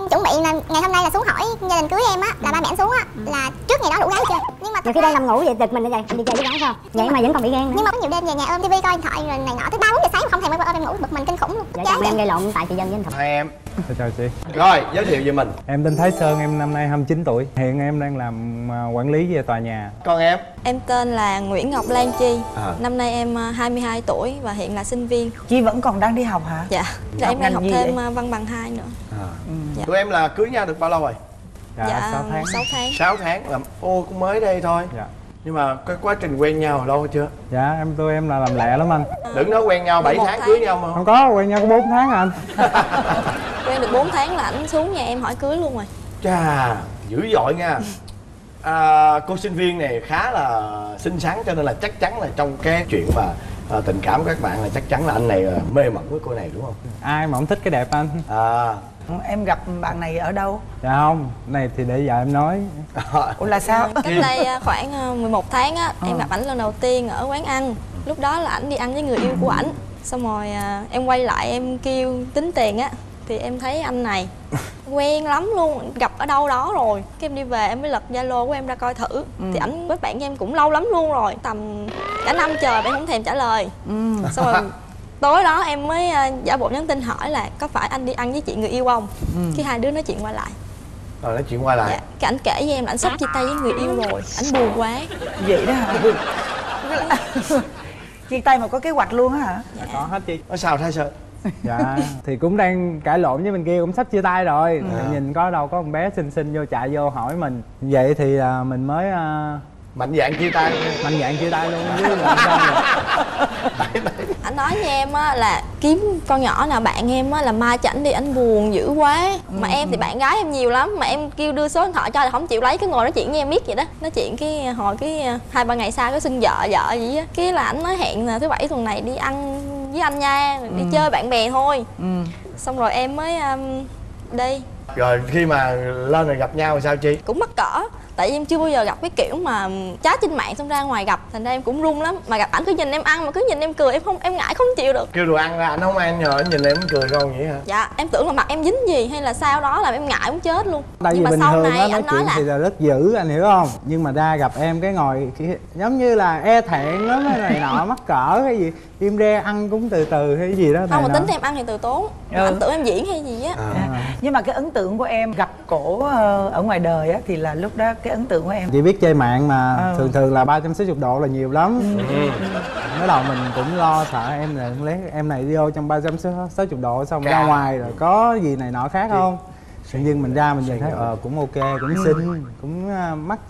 chuẩn bị là ngày hôm nay là xuống hỏi gia đình cưới em á, là ba mẹ anh xuống á, là trước ngày đó đủ gái chưa. Nhưng mà nhiều khi đang nằm ngủ vậy giật mình như vậy, đi chơi với gái sao? Vậy mà vẫn còn bị ghen nữa. Nhưng mà có nhiều đêm về nhà ôm tivi coi điện thoại rồi này nọ tới 3-4 giờ sáng mà không thèm ôm em ngủ, bực mình kinh khủng luôn. Vậy chồng em gây lộn tại chị Dân với anh Thật. Hai em. Chào chị. Rồi, giới thiệu về mình. Em tên Thái Sơn, em năm nay 29 tuổi. Hiện em đang làm quản lý về tòa nhà. Còn em? Em tên là Nguyễn Ngọc Lan Chi. Năm nay em 22 tuổi và hiện là sinh viên. Chi vẫn còn đang đi học hả? Dạ. Em đang học thêm văn bằng 2 nữa. Dạ. Tụi em là cưới nhau được bao lâu rồi? Dạ 6 tháng. 6 tháng. 6 tháng là cũng mới đây thôi. Dạ. Nhưng mà cái quá trình quen nhau lâu chưa? Dạ tụi em là làm lẹ lắm anh. Đừng nói quen nhau 7 tháng cưới nhau mà. Không có, quen nhau có 4 tháng anh. Quen được 4 tháng là ảnh xuống nhà em hỏi cưới luôn rồi. Chà, dữ dội nha. Cô sinh viên này khá là xinh xắn cho nên là chắc chắn là trong cái chuyện mà tình cảm của các bạn là chắc chắn là anh này mê mẩn với cô này đúng không? Ai mà không thích cái đẹp anh. Em gặp bạn này ở đâu? Dạ không, này thì để giờ em nói. Ủa là sao? Cách đây khoảng 11 tháng á, em gặp ảnh lần đầu tiên ở quán ăn. Lúc đó là ảnh đi ăn với người yêu của ảnh. Xong rồi em quay lại em kêu tính tiền á, thì em thấy anh này quen lắm luôn, gặp ở đâu đó rồi. Cái em đi về em mới lật Zalo của em ra coi thử. Thì ảnh kết bạn với em cũng lâu lắm luôn rồi, tầm cả năm trời em không thèm trả lời. Xong rồi tối đó em mới giả bộ nhắn tin hỏi là có phải anh đi ăn với chị người yêu không? Khi hai đứa nói chuyện qua lại. Rồi nói chuyện qua lại. Dạ. Cái ảnh kể với em là ảnh sắp chia tay với người yêu rồi, ảnh buồn quá. Vậy đó hả? Chia tay mà có kế hoạch luôn á hả? Dạ có hết chị. Nói sao Thái Sơn? Dạ thì cũng đang cãi lộn với bên kia, cũng sắp chia tay rồi. Nhìn có đâu có con bé xinh xinh vô chạy vô hỏi mình. Vậy thì mình mới mạnh dạn chia tay. Mạnh dạn chia tay luôn chứ làm sao mà. Anh nói với em á là kiếm con nhỏ nào bạn em á là mai cho ảnh đi, ảnh buồn dữ quá. Mà em thì bạn gái em nhiều lắm, mà em kêu đưa số điện thoại cho là không chịu lấy, cái ngồi nói chuyện với em biết vậy đó. Nói chuyện cái hồi cái 2-3 ngày sau cái xưng vợ gì á, cái là ảnh nói hẹn là thứ Bảy tuần này đi ăn với anh nha, đi chơi bạn bè thôi. Xong rồi em mới đi. Rồi khi mà lên rồi gặp nhau thì sao Chi? Cũng mắc cỡ, tại vì em chưa bao giờ gặp cái kiểu mà chat trên mạng xong ra ngoài gặp, thành ra em cũng run lắm. Mà gặp ảnh cứ nhìn em ăn mà cứ nhìn em cười, em ngại không chịu được. Kêu đồ ăn ra anh không ăn, nhờ anh nhìn em cười không vậy hả? Dạ em tưởng là mặt em dính gì hay là sao đó làm em ngại muốn chết luôn. Tại vì nhưng mà bình sau thường này á, nói anh nói chuyện là thì là rất dữ anh hiểu không, nhưng mà ra gặp em cái ngồi giống như là e thẹn lắm hay này nọ, mắc cỡ hay gì, im re ăn cũng từ từ hay gì đó. Không, mà tính em ăn thì từ tốn. Anh tưởng em diễn hay gì á. Nhưng mà cái ấn tượng của em gặp cổ ở ngoài đời á thì là lúc đó cái ấn tượng của em chị biết chơi mạng mà thường là 360 độ là nhiều lắm. Mới đầu mình cũng lo sợ em này lấy em này đi vô trong 360 độ xong ra ngoài rồi có gì này nọ khác không. Tự nhiên mình ra mình nhìn thấy cũng ok, cũng xinh, cũng mắt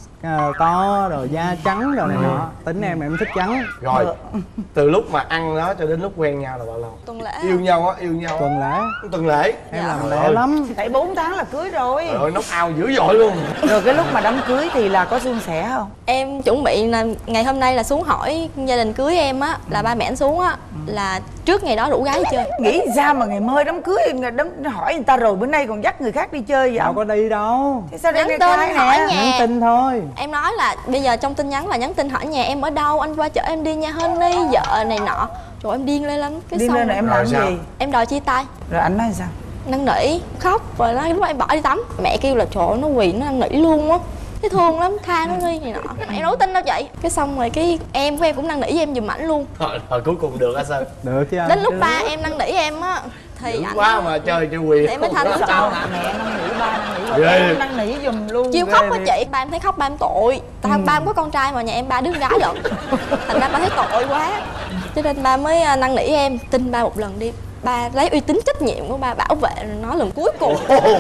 to rồi da trắng rồi này nọ. Tính em thích trắng. Rồi từ lúc mà ăn đó cho đến lúc quen nhau là bao lâu? Tuần lễ. Yêu nhau á, yêu nhau. Tuần lễ. Tuần lễ. Em làm lẹ lắm. Tại 4 tháng là cưới rồi. Rồi knock out dữ dội luôn. Rồi cái lúc mà đám cưới thì là có suôn sẻ không? Em chuẩn bị là ngày hôm nay là xuống hỏi gia đình cưới em á, là ba mẹ anh xuống á, là trước ngày đó rủ gái đi chơi. Nghĩ sao mà ngày mơ đám cưới hỏi người ta rồi bữa nay còn dắt người khác đi chơi vậy? Đâu có đi đâu. Thế sao nhắn đây tin cái hỏi nè? nhà. Nhắn tin thôi. Em nói là bây giờ trong tin nhắn là nhắn tin hỏi nhà em ở đâu, anh qua chở em đi nha Honey, vợ này nọ. Rồi em điên lên lắm. Cái Điên xong lên rồi em làm gì? Em đòi chia tay. Rồi anh nói sao? Năn nỉ, khóc rồi nói lúc đó em bỏ đi tắm. Mẹ kêu là trời ơi, nó quỳ nó năn nỉ luôn á. Thấy thương lắm, tha nó đi này nọ. Mà em đâu có tin đâu chị. Cái xong rồi cái em của em cũng năn nỉ với em giùm ảnh luôn. Rồi cuối cùng được hả sao? Được chứ anh. Đến lúc ba em năn nỉ em á thì dữ ảnh quá mà chơi chưa quỳ. thì em mới thanh cho. Mẹ năn nỉ, ba năn nỉ, em năn nỉ giùm luôn. Chiêu khóc á chị, ba em thấy khóc ba em tội. Ba em có con trai mà nhà em 3 đứa gái được. Thành ra ba thấy tội quá. Cho nên ba mới năn nỉ em, tin ba một lần đi. Ba lấy uy tín trách nhiệm của ba bảo vệ nó lần cuối cùng.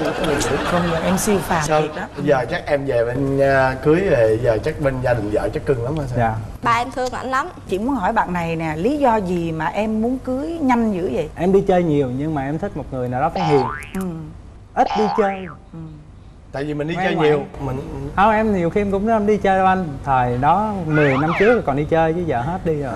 Không ngờ em siêu phàm Sao? thiệt đó. Bây giờ chắc em về bên cưới rồi, giờ chắc bên gia đình vợ chắc cưng lắm hả sao? Dạ. Ba em thương ảnh lắm. Chị muốn hỏi bạn này nè, lý do gì mà em muốn cưới nhanh dữ vậy? Em đi chơi nhiều nhưng mà em thích một người nào đó phải hiền. Ít đi chơi. Tại vì mình đi Ngoan chơi ngoãn. nhiều mình Không, em nhiều khi em cũng đi chơi đâu anh. Thời đó 10 năm trước còn đi chơi chứ giờ hết đi rồi.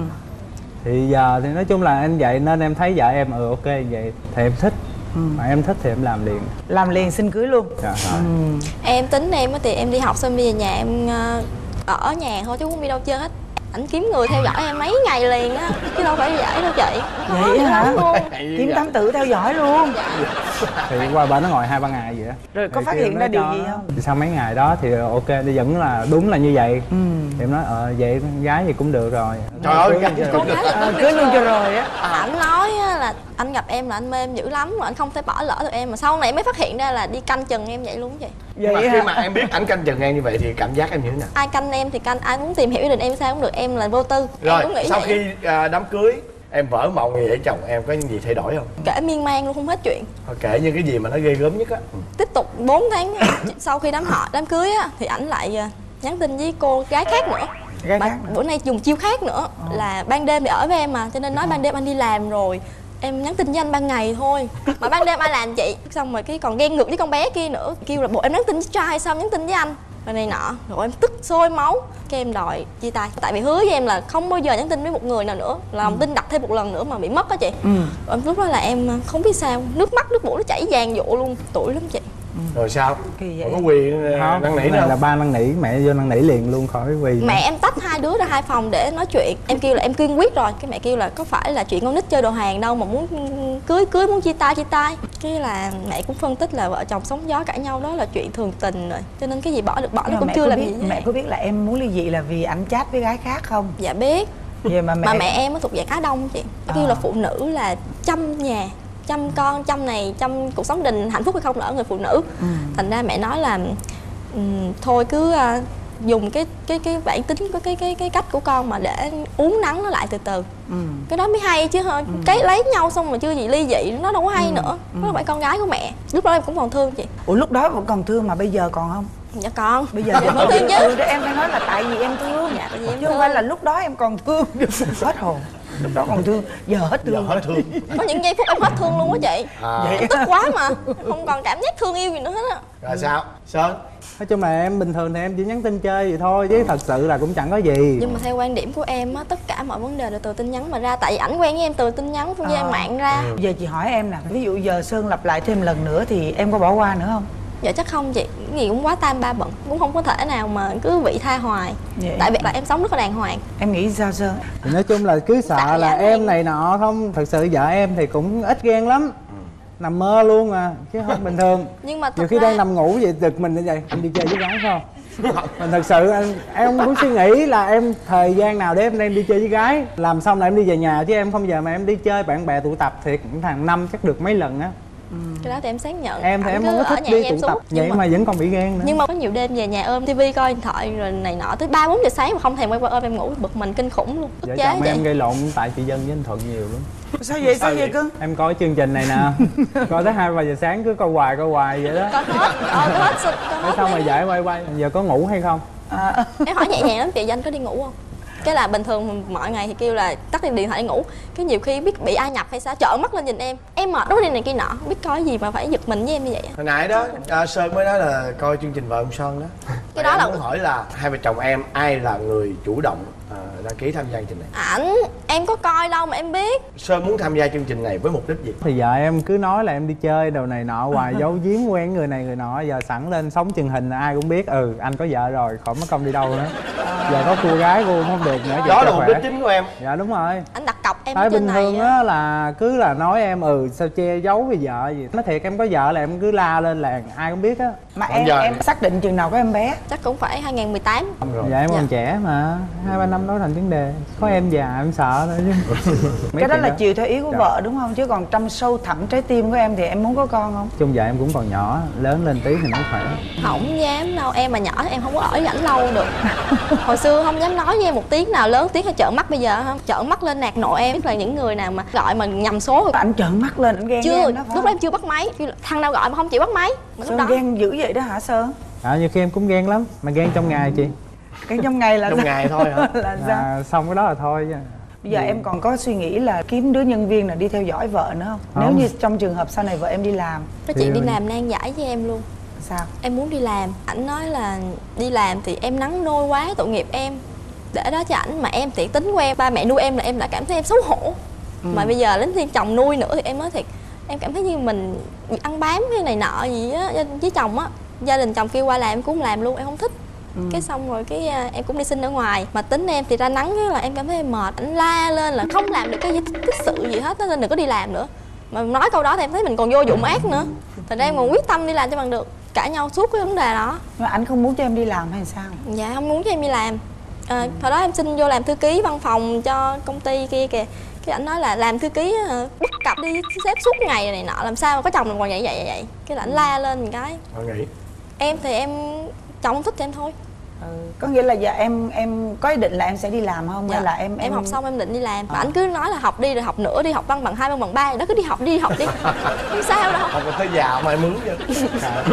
Thì giờ thì nói chung là em vậy nên em thấy vợ em ok vậy thì em thích. Mà em thích thì em làm liền. Làm liền xin cưới luôn. Dạ rồi. Em tính em á thì em đi học xong bây giờ nhà em ở nhà thôi chứ không đi đâu chơi hết. ảnh kiếm người theo dõi em mấy ngày liền á, chứ đâu phải dễ đâu chị. Vậy hả? Luôn. Kiếm thám tử theo dõi luôn. Thì qua bển nó ngồi 2-3 ngày vậy á. Rồi có Thì phát kêu hiện nó ra điều cho gì nó. không? Thì sau mấy ngày đó thì ok, thì vẫn là đúng là như vậy. Thì em nói vậy con gái gì cũng được rồi. Trời ơi, Con gái là Cưới luôn cho rồi á. ảnh nói á là anh gặp em là anh mê em dữ lắm mà anh không thể bỏ lỡ được em, mà sau này mới phát hiện ra là đi canh chừng em vậy luôn chị. Nhưng mà Vậy khi hả? mà em biết ảnh canh chừng em như vậy thì cảm giác em như thế nào? Ai canh em thì canh, ai muốn tìm hiểu gia đình em sao cũng được, em là vô tư. Rồi Em cũng nghĩ sau vậy. khi đám cưới em vỡ mộng gì để chồng em có những gì thay đổi không? Kể miên man luôn không hết chuyện. Thôi kể những cái gì mà nó ghê gớm nhất á. Tiếp tục 4 tháng sau khi đám cưới á thì ảnh lại nhắn tin với cô gái khác nữa. Gái Mà khác nữa. bữa nay dùng chiêu khác nữa là ban đêm thì ở với em mà, cho nên nói ban đêm anh đi làm rồi em nhắn tin với anh ban ngày thôi, mà ban đêm ai làm chị. Xong rồi cái còn ghen ngược với con bé kia nữa, kêu là bộ em nhắn tin với trai sao nhắn tin với anh và này nọ, rồi em tức sôi máu, cái em đòi chia tay. Tại vì hứa với em là không bao giờ nhắn tin với một người nào nữa, lòng tin đặt thêm một lần nữa mà bị mất á chị. Rồi lúc đó là em không biết sao, nước mắt nước mũi nó chảy vàng dụ luôn, tuổi lắm chị. Rồi sao? Kỳ vậy. Còn có quỳ Không, năn nỉ cái nữa này không? là ba năn nỉ, mẹ vô năn nỉ liền luôn khỏi quỳ. Mẹ em tách hai đứa ra hai phòng để nói chuyện. Em kêu là em kiên quyết rồi, cái mẹ kêu là có phải là chuyện con nít chơi đồ hàng đâu mà muốn cưới muốn chia tay. Cái là mẹ cũng phân tích là vợ chồng sóng gió cãi nhau đó là chuyện thường tình rồi, cho nên cái gì bỏ được bỏ, nó Nhưng cũng mà chưa làm biết, gì. mẹ có biết là em muốn ly dị là vì ảnh chat với gái khác không? Dạ biết. Vậy mà Mà mẹ em nó thuộc dạng Á Đông chị. Nó kêu là phụ nữ là chăm nhà, chăm con, chăm này, chăm cuộc sống đình hạnh phúc hay không là ở người phụ nữ. Thành ra mẹ nói là thôi cứ dùng cái bản tính của cái cách của con mà để uốn nắn nó lại từ từ. Cái đó mới hay chứ thôi. Cái lấy nhau xong mà chưa gì ly dị nó đâu có hay nữa. Nó là phải con gái của mẹ. Lúc đó em cũng còn thương chị. Ủa lúc đó vẫn còn thương mà bây giờ còn không? Dạ con. Bây giờ dạ, vẫn vẫn thương chứ. Đó em phải nói là tại vì em thương. Dạ tại vì em Chứ không phải là lúc đó em còn thương. Hết hồn. Lúc đó còn thương, giờ hết Giờ thương. hết thương. Có những giây phút em hết thương luôn á chị. À. Em tức quá mà không còn cảm giác thương yêu gì nữa hết á. Rồi sao? Sơn? Nói chung là em bình thường thì em chỉ nhắn tin chơi vậy thôi, chứ thật sự là cũng chẳng có gì. Nhưng mà theo quan điểm của em á, tất cả mọi vấn đề đều từ tin nhắn mà ra. Tại vì ảnh quen với em từ tin nhắn, không gian mạng ra. Giờ chị hỏi em nè, ví dụ giờ Sơn lặp lại thêm lần nữa thì em có bỏ qua nữa không? Dạ chắc không chị, cái gì cũng quá tam ba bận, cũng không có thể nào mà cứ bị tha hoài. Vậy. Tại vì là em sống rất là đàng hoàng. Em nghĩ sao Sơn? Thì nói chung là cứ sợ Sợ là dạ em em. này nọ không. Thật sự vợ em thì cũng ít ghen lắm, nằm mơ luôn à, chứ không bình thường. Nhưng mà Nhiều thật khi ra đang nằm ngủ vậy giật mình như vậy, anh đi chơi với gái phải không? Mình thật sự em cũng suy nghĩ là em thời gian nào để em đang đi chơi với gái, làm xong là em đi về nhà, chứ em không giờ mà em đi chơi bạn bè tụ tập thiệt thằng năm chắc được mấy lần á. cái đó thì em xác nhận. Em thì Ảnh em cứ không có ở thích nhà đi với em tụ tập xuống. vậy mà vẫn còn bị ghen nữa. Nhưng mà có nhiều đêm về nhà ôm tivi coi điện thoại rồi này nọ tới 3-4 giờ sáng mà không thèm quay qua ôm em ngủ, bực mình kinh khủng luôn. Ức Vợ chế chồng vậy. em gây lộn tại chị Dân với anh Thuận nhiều lắm. Sao vậy, sao vậy cưng? Em coi chương trình này nè, coi tới 2-3 giờ sáng cứ coi hoài vậy đó. Coi hết, coi hết sức, coi Thế hết xong rồi đi. giải quay giờ có ngủ hay không? Em hỏi nhẹ nhàng lắm chị, anh có đi ngủ không? Cái là bình thường mọi ngày thì kêu là tắt điện thoại đi ngủ. Cái nhiều khi biết bị ai nhập hay sao trợn mắt lên nhìn em mệt đó đi này kia nọ, biết coi gì mà phải giật mình với em như vậy. Hồi nãy đó Sơn mới nói là coi chương trình Vợ ông Son đó. Cái đó Em là muốn hỏi là hai vợ chồng em ai là người chủ động đăng ký tham gia chương trình này? Ảnh em có coi đâu mà em biết. Sơn muốn tham gia chương trình này với mục đích gì? Thì vợ em cứ nói là em đi chơi đồ này nọ hoài, giấu giếm quen người này người nọ, giờ sẵn lên sóng truyền hình là ai cũng biết anh có vợ rồi, khỏi mất công đi đâu nữa. Giờ có cô gái cô cũng không được nữa. Đó cho là mục khỏe. đích chính của em. Dạ đúng rồi. Anh đặt cọc em Tại ở trên bình này thường á. á là cứ là nói em sao che giấu với vợ gì. Nói thiệt em có vợ là em cứ la lên làng ai cũng biết á. Mà Còn giờ em xác định chừng nào có em bé? Chắc cũng phải 2018. Rồi. Dạ em Dạ. còn trẻ mà, 2-3 năm đó thành vấn đề. Có em già em sợ thôi chứ. Mấy Cái đó chuyện là chiều theo ý của Dạ. vợ đúng không? Chứ còn trong sâu thẳm trái tim của em thì em muốn có con không? Chung vợ em cũng còn nhỏ, lớn lên tí thì nó khỏe. Không dám đâu, em mà nhỏ thì em không có ở với ảnh lâu được. Hồi xưa không dám nói với em một tiếng nào lớn tiếng hay trợn mắt, bây giờ không trợn mắt lên nạt nộ em. Biết là những người nào mà gọi mà nhầm số rồi. Anh trợn mắt lên, anh ghen với Chưa, em đó phải lúc đó em chưa bắt máy. Thằng nào gọi mà không chịu bắt máy. Mà lúc Sơn đó ghen dữ vậy đó hả Sơn? Nhiều khi em cũng ghen lắm, mà ghen trong ngày chị. Cái trong ngày là Trong sao? ngày thôi hả? Là sao? Xong cái đó là thôi chứ. Bây giờ em còn có suy nghĩ là kiếm đứa nhân viên nào đi theo dõi vợ nữa không? Không. Nếu như trong trường hợp sau này vợ em đi làm, cái chuyện đi làm nan giải với em luôn. sao? Em muốn đi làm, ảnh nói là đi làm thì em nắng nôi quá, tội nghiệp em. Để đó cho ảnh, mà em tiện tính của em, ba mẹ nuôi em là em đã cảm thấy em xấu hổ. Mà bây giờ đến thiên chồng nuôi nữa thì em nói thiệt, em cảm thấy như mình bị ăn bám cái này nọ gì á với chồng á. Gia đình chồng kêu qua làm em cũng không làm luôn, em không thích. Cái xong rồi em cũng đi xin ở ngoài. Mà tính em thì ra nắng là em cảm thấy em mệt. Ảnh la lên là không làm được cái sự gì hết nên đừng có đi làm nữa. Mà nói câu đó thì em thấy mình còn vô dụng ác nữa. Thành ra em còn quyết tâm đi làm cho bằng được. Cãi nhau suốt cái vấn đề đó. Nhưng mà ảnh không muốn cho em đi làm hay sao? Dạ không muốn cho em đi làm. Hồi đó em xin vô làm thư ký văn phòng cho công ty kia kìa. Cái ảnh nói là làm thư ký bất cập đi sếp suốt ngày này nọ, làm sao mà có chồng làm còn vậy. Cái là ảnh la lên một cái. Nghĩ Em thì em chồng không thích thì em thôi. Có nghĩa là giờ em có ý định là em sẽ đi làm không? Dạ. Hay là em học xong em định đi làm. Mà ảnh cứ nói là học đi rồi học nữa đi, học văn bằng 2 văn bằng 3 đó, cứ đi học đi. Không sao đâu. không có tới già mà em mướn chứ.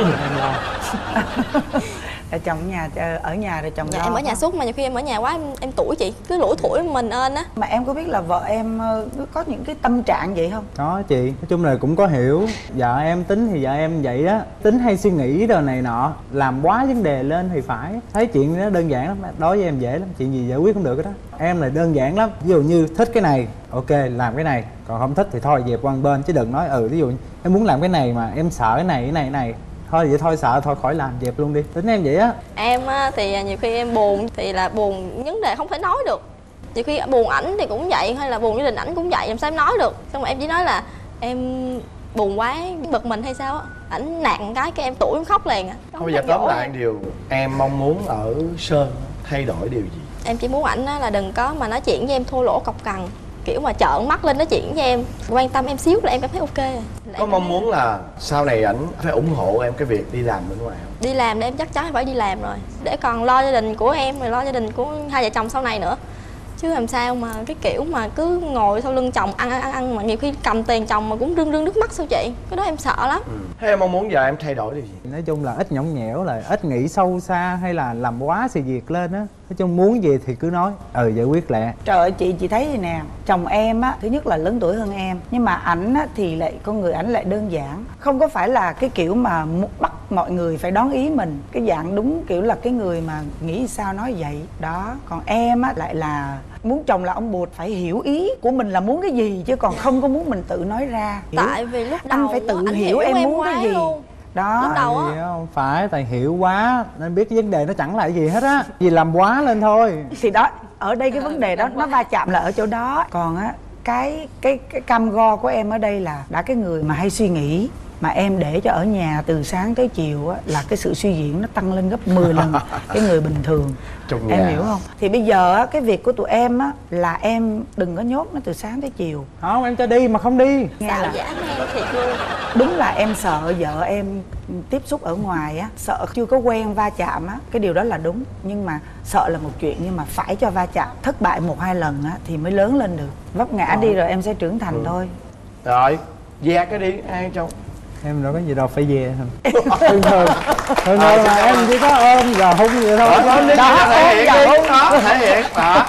Chồng ở nhà rồi chồng Dạ, lo. em ở nhà suốt mà nhiều khi em ở nhà quá em tủi chị, cứ lủi thủi mình ơn á. Mà em có biết là vợ em có những cái tâm trạng vậy không? Có chị, nói chung là cũng có hiểu. Vợ em tính thì vợ em vậy đó, tính hay suy nghĩ đồ này nọ, làm quá vấn đề lên thì phải. Thấy chuyện nó đơn giản lắm, đối với em dễ lắm, chuyện gì giải quyết cũng được cái đó. Em là đơn giản lắm, ví dụ như thích cái này, ok làm cái này, còn không thích thì thôi dẹp qua một bên, chứ đừng nói ví dụ em muốn làm cái này mà em sợ cái này thôi vậy thôi, sợ thôi khỏi làm, dẹp luôn đi. Tính em vậy á. Em thì nhiều khi em buồn thì là buồn vấn đề không thể nói được. Nhiều khi buồn ảnh thì cũng vậy, hay là buồn gia đình ảnh cũng vậy, làm sao em nói được. Xong rồi em chỉ nói là em buồn quá, bực mình hay sao á. Ảnh nạt một cái em tủi em khóc liền. Không, bây giờ tóm lại điều em mong muốn ở Sơn thay đổi điều gì? Em chỉ muốn ảnh là đừng có mà nói chuyện với em thô lỗ cọc cằn, kiểu mà trợn mắt lên nói chuyện với em, quan tâm em xíu là em cảm thấy ok. Có mong muốn là sau này ảnh phải ủng hộ em cái việc đi làm bên ngoài không? Đi làm để em chắc chắn phải đi làm rồi, để còn lo gia đình của em rồi lo gia đình của hai vợ chồng sau này nữa. Chứ làm sao mà cái kiểu mà cứ ngồi sau lưng chồng ăn mà nhiều khi cầm tiền chồng mà cũng rưng nước mắt sao chị? Cái đó em sợ lắm. Thế em mong muốn giờ em thay đổi điều gì? Nói chung là ít nhõng nhẽo, là ít nghĩ sâu xa hay là làm quá sự việc lên á. Nói chung muốn gì thì cứ nói, giải quyết lẹ. Trời ơi chị thấy vậy nè, chồng em á, thứ nhất là lớn tuổi hơn em, nhưng mà ảnh á thì lại con người ảnh lại đơn giản, không có phải là cái kiểu mà bắt mọi người phải đón ý mình, cái dạng đúng kiểu là cái người mà nghĩ sao nói vậy đó. Còn em á lại là muốn chồng là ông bụt phải hiểu ý của mình là muốn cái gì, chứ còn không có muốn mình tự nói ra. Tại vì lúc đầu anh phải tự hiểu em muốn cái gì luôn. Đó. Lúc đầu á không phải tại hiểu quá nên biết cái vấn đề nó chẳng là cái gì hết á, vì làm quá lên thôi. Thì đó, ở đây cái vấn đề đó nó va chạm là ở chỗ đó. Còn á cái cam go của em ở đây là đã cái người mà hay suy nghĩ, mà em để cho ở nhà từ sáng tới chiều á, là cái sự suy diễn nó tăng lên gấp 10 lần cái người bình thường. Em hiểu không? Thì bây giờ á, cái việc của tụi em á là em đừng có nhốt nó từ sáng tới chiều. Không, em cho đi mà không đi. Nghe xạo là giả em thiệt luôn. đúng là em sợ vợ em tiếp xúc ở ngoài á, sợ chưa có quen va chạm á, cái điều đó là đúng. Nhưng mà sợ là một chuyện, nhưng mà phải cho va chạm, thất bại 1-2 lần á thì mới lớn lên được. Vấp ngã đi rồi em sẽ trưởng thành thôi. Rồi, ve cái đi, ai trong Em đâu có gì đâu phải về thường thường là em chỉ có ôm và hung vậy thôi. Đó, thể hiện đi, đó, thể hiện đó.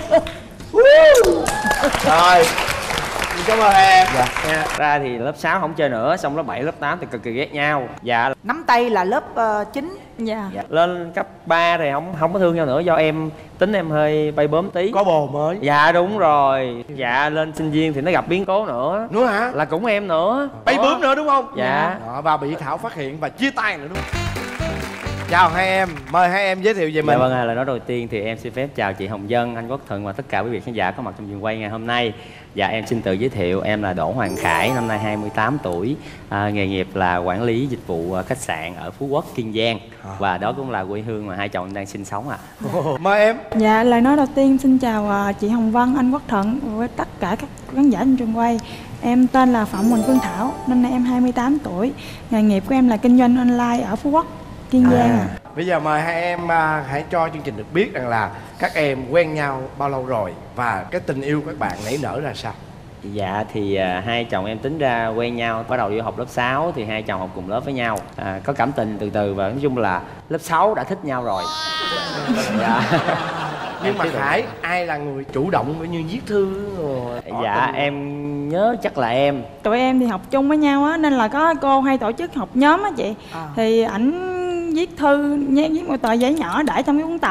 Rồi, cảm ơn em. Dạ. Ra thì lớp 6 không chơi nữa, xong lớp 7, lớp 8 thì cực kỳ ghét nhau. Dạ. Nắm tay là lớp 9. Dạ. Lên cấp 3 thì không có thương nhau nữa, do em tính em hơi bay bướm tí. Có bồ mới. Dạ đúng rồi. Dạ lên sinh viên thì nó gặp biến cố nữa. Nữa hả? Là cũng em nữa. Bay bướm nữa đúng không? Dạ. Đó, và bị Thảo phát hiện và chia tay nữa đúng không? Chào hai em, mời hai em giới thiệu về mình. Dạ vâng, lời nói đầu tiên thì em xin phép chào chị Hồng Vân, anh Quốc Thuận và tất cả quý vị khán giả có mặt trong trường quay ngày hôm nay. Dạ em xin tự giới thiệu, em là Đỗ Hoàng Khải, năm nay 28 tuổi, nghề nghiệp là quản lý dịch vụ khách sạn ở Phú Quốc, Kiên Giang. Và đó cũng là quê hương mà hai chồng em đang sinh sống ạ. Mời em. Dạ, lời nói đầu tiên xin chào chị Hồng Vân, anh Quốc Thuận với tất cả các khán giả trên trường quay. Em tên là Phạm Huỳnh Phương Thảo, năm nay em 28 tuổi, nghề nghiệp của em là kinh doanh online ở Phú Quốc, Kiên Giang. Bây giờ mời hai em hãy cho chương trình được biết rằng là các em quen nhau bao lâu rồi và cái tình yêu các bạn nảy nở ra sao? Dạ thì hai chồng em tính ra quen nhau, bắt đầu đi học lớp 6 thì hai chồng học cùng lớp với nhau, có cảm tình từ từ và nói chung là lớp 6 đã thích nhau rồi. Dạ. Nhưng mà Khải, ai là người chủ động cũng như viết thư rồi? Dạ em nhớ chắc là em. Tụi em thì học chung với nhau á, nên là có cô hay tổ chức học nhóm á chị. Thì ảnh viết thư, viết một tờ giấy nhỏ để trong cái cuốn tập.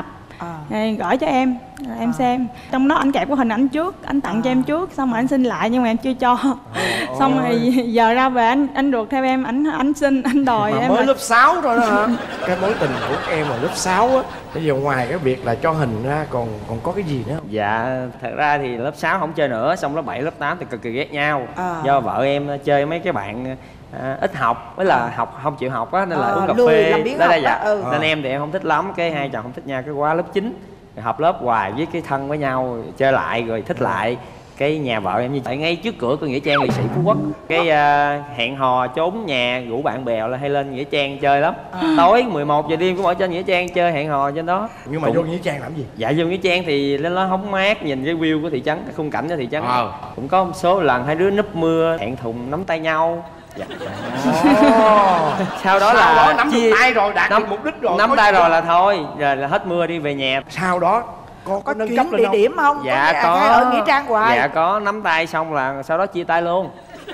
gửi cho em, em xem. Trong đó anh kẹp cái hình ảnh trước, anh tặng cho em trước, xong rồi anh xin lại nhưng mà em chưa cho. Xong rồi giờ ra về anh ruột theo em, anh xin, anh đòi mà em. mới là... lớp 6 thôi đó hả? Cái mối tình của em là lớp 6 á, bây giờ ngoài cái việc là cho hình ra còn có cái gì nữa không? Dạ, thật ra thì lớp 6 không chơi nữa, xong lớp 7, lớp 8 thì cực kỳ ghét nhau. Do vợ em chơi mấy cái bạn ít học, với là học không chịu học á, nên là uống cà phê đó là dạ. Nên em thì em không thích lắm, cái hai chồng không thích nhau, cái qua lớp 9 học lớp hoài với cái thân với nhau, chơi lại rồi thích lại. Cái nhà vợ em như tại ngay trước cửa của nghĩa trang liệt sĩ Phú Quốc, cái hẹn hò trốn nhà rủ bạn bè là hay lên nghĩa trang chơi lắm. Tối 11 giờ đêm cũng ở trên nghĩa trang chơi, hẹn hò trên đó. Nhưng mà vô nghĩa trang làm gì? Dạ vô nghĩa trang thì lên đó hóng mát, nhìn cái view của thị trấn, cái khung cảnh của thị trấn. Cũng có một số lần hai đứa núp mưa hẹn thùng nắm tay nhau. Dạ. Sau đó là nắm được tay rồi, đạt được mục đích rồi, nắm tay rồi là thôi, giờ là hết mưa đi về nhà. Sau đó có nâng cấp lên địa điểm không? Dạ có ở nghĩa trang hoài. Dạ có, nắm tay xong là sau đó chia tay luôn.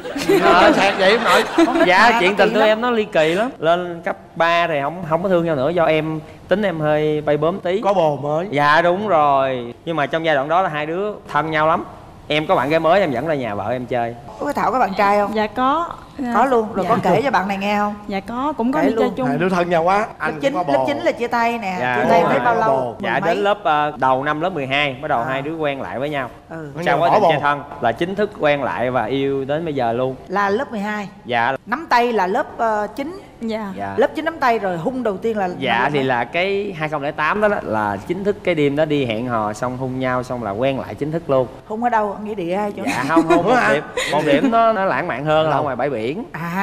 Sạc vậy không nội. Dạ chuyện tình tụi em nó ly kỳ lắm. Lên cấp 3 thì không có thương nhau nữa, do em tính em hơi bay bướm tí. Có bồ mới. Dạ đúng rồi. Nhưng mà trong giai đoạn đó là hai đứa thân nhau lắm. Em có bạn gái mới em dẫn ra nhà vợ em chơi. Có Thảo có bạn trai không? Dạ có. Có luôn. Rồi dạ. có kể cho bạn này nghe không? Dạ có, cũng có kể đi chơi chung. Hai đứa thân nhau quá. Anh lớp 9 là chia tay nè. Dạ, chia tay thấy bao lâu? Dạ đến lớp đầu năm lớp 12 bắt đầu hai đứa quen lại với nhau. Sau quá trình chơi thân là chính thức quen lại và yêu đến bây giờ luôn. Là lớp 12. Dạ. Nắm tay là lớp 9. Dạ. Lớp 9 nắm tay rồi hung đầu tiên là dạ thì là cái 2008 đó là chính thức cái đêm đó đi hẹn hò xong hung nhau xong là quen lại chính thức luôn. Hung ở đâu? Nghĩa địa hay chỗ? Dạ không một điểm nó lãng mạn hơn là ở ngoài bãi biển.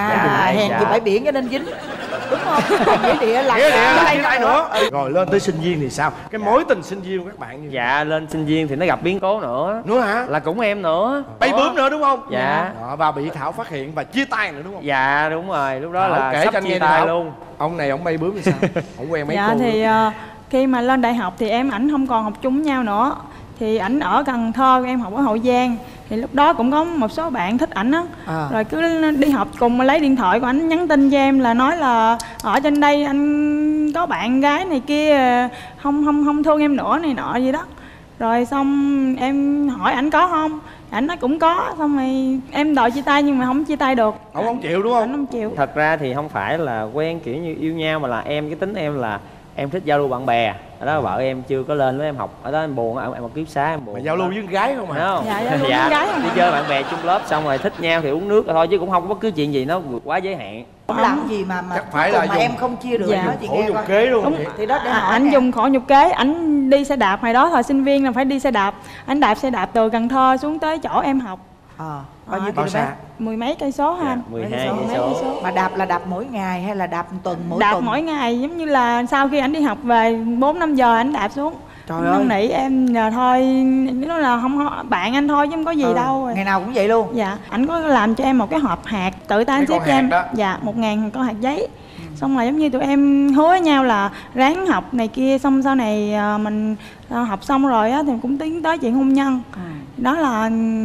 Hèn gì bãi biển cho nên dính. Đúng không? Nghĩa địa là chia tay nữa. Rồi lên tới sinh viên thì sao? Cái mối tình sinh viên của các bạn như dạ lên sinh viên thì nó gặp biến cố nữa hả? Là cũng em nữa, bay bướm nữa đúng không? Dạ. Và bị Thảo phát hiện và chia tay nữa đúng không? Dạ đúng rồi, lúc đó Thảo là kể sắp cho chia tay luôn. Ông này ông bay bướm thì sao? Ông quen mấy cô? Dạ thì khi mà lên đại học thì ảnh không còn học chung với nhau nữa, thì ảnh ở Cần Thơ, em học ở Hậu Giang. Thì lúc đó cũng có một số bạn thích ảnh á, rồi cứ đi học cùng mà lấy điện thoại của ảnh nhắn tin cho em là nói là ở trên đây anh có bạn gái này kia, không thương em nữa này nọ gì đó. Rồi xong em hỏi ảnh có không, ảnh nói cũng có, xong rồi em đòi chia tay nhưng mà không chia tay được. Ông không chịu đúng không? Ảnh không chịu. Thật ra thì không phải là quen kiểu như yêu nhau, mà là em cái tính em là em thích giao lưu bạn bè. Ở đó vợ em chưa có lên với em học, ở đó em buồn, em một kiếp xá em buồn. Mà giao lưu với con gái không à? Dạ, giao lưu với gái không đi chơi bạn bè chung lớp xong rồi thích nhau thì uống nước thôi, chứ cũng không có bất cứ chuyện gì nó vượt quá giới hạn. Không làm gì mà chắc phải là mà em không chia được. Dạ. Chị khổ nghe nhục coi. kế luôn. Đúng. Thì đó để hỏi ảnh dùng khổ nhục kế, ảnh đi xe đạp, hồi đó thời sinh viên là phải đi xe đạp, ảnh đạp xe đạp từ Cần Thơ xuống tới chỗ em học. Bao nhiêu bao km? xa? Mười mấy cây số ha. 12 cây số. Mà đạp là đạp mỗi ngày hay là đạp tuần Đạp mỗi ngày, giống như là sau khi ảnh đi học về 4-5 giờ ảnh đạp xuống. Trời ơi. Năn nỉ em nhờ thôi, nó là không bạn anh thôi chứ không có gì đâu. Ngày nào cũng vậy luôn. Dạ, ảnh có làm cho em một cái hộp hạt tự tay anh xếp cho em. Dạ, 1.000 con hạt giấy. Xong rồi giống như tụi em hứa với nhau là ráng học này kia, xong sau này mình học xong rồi á thì cũng tiến tới chuyện hôn nhân. Đó là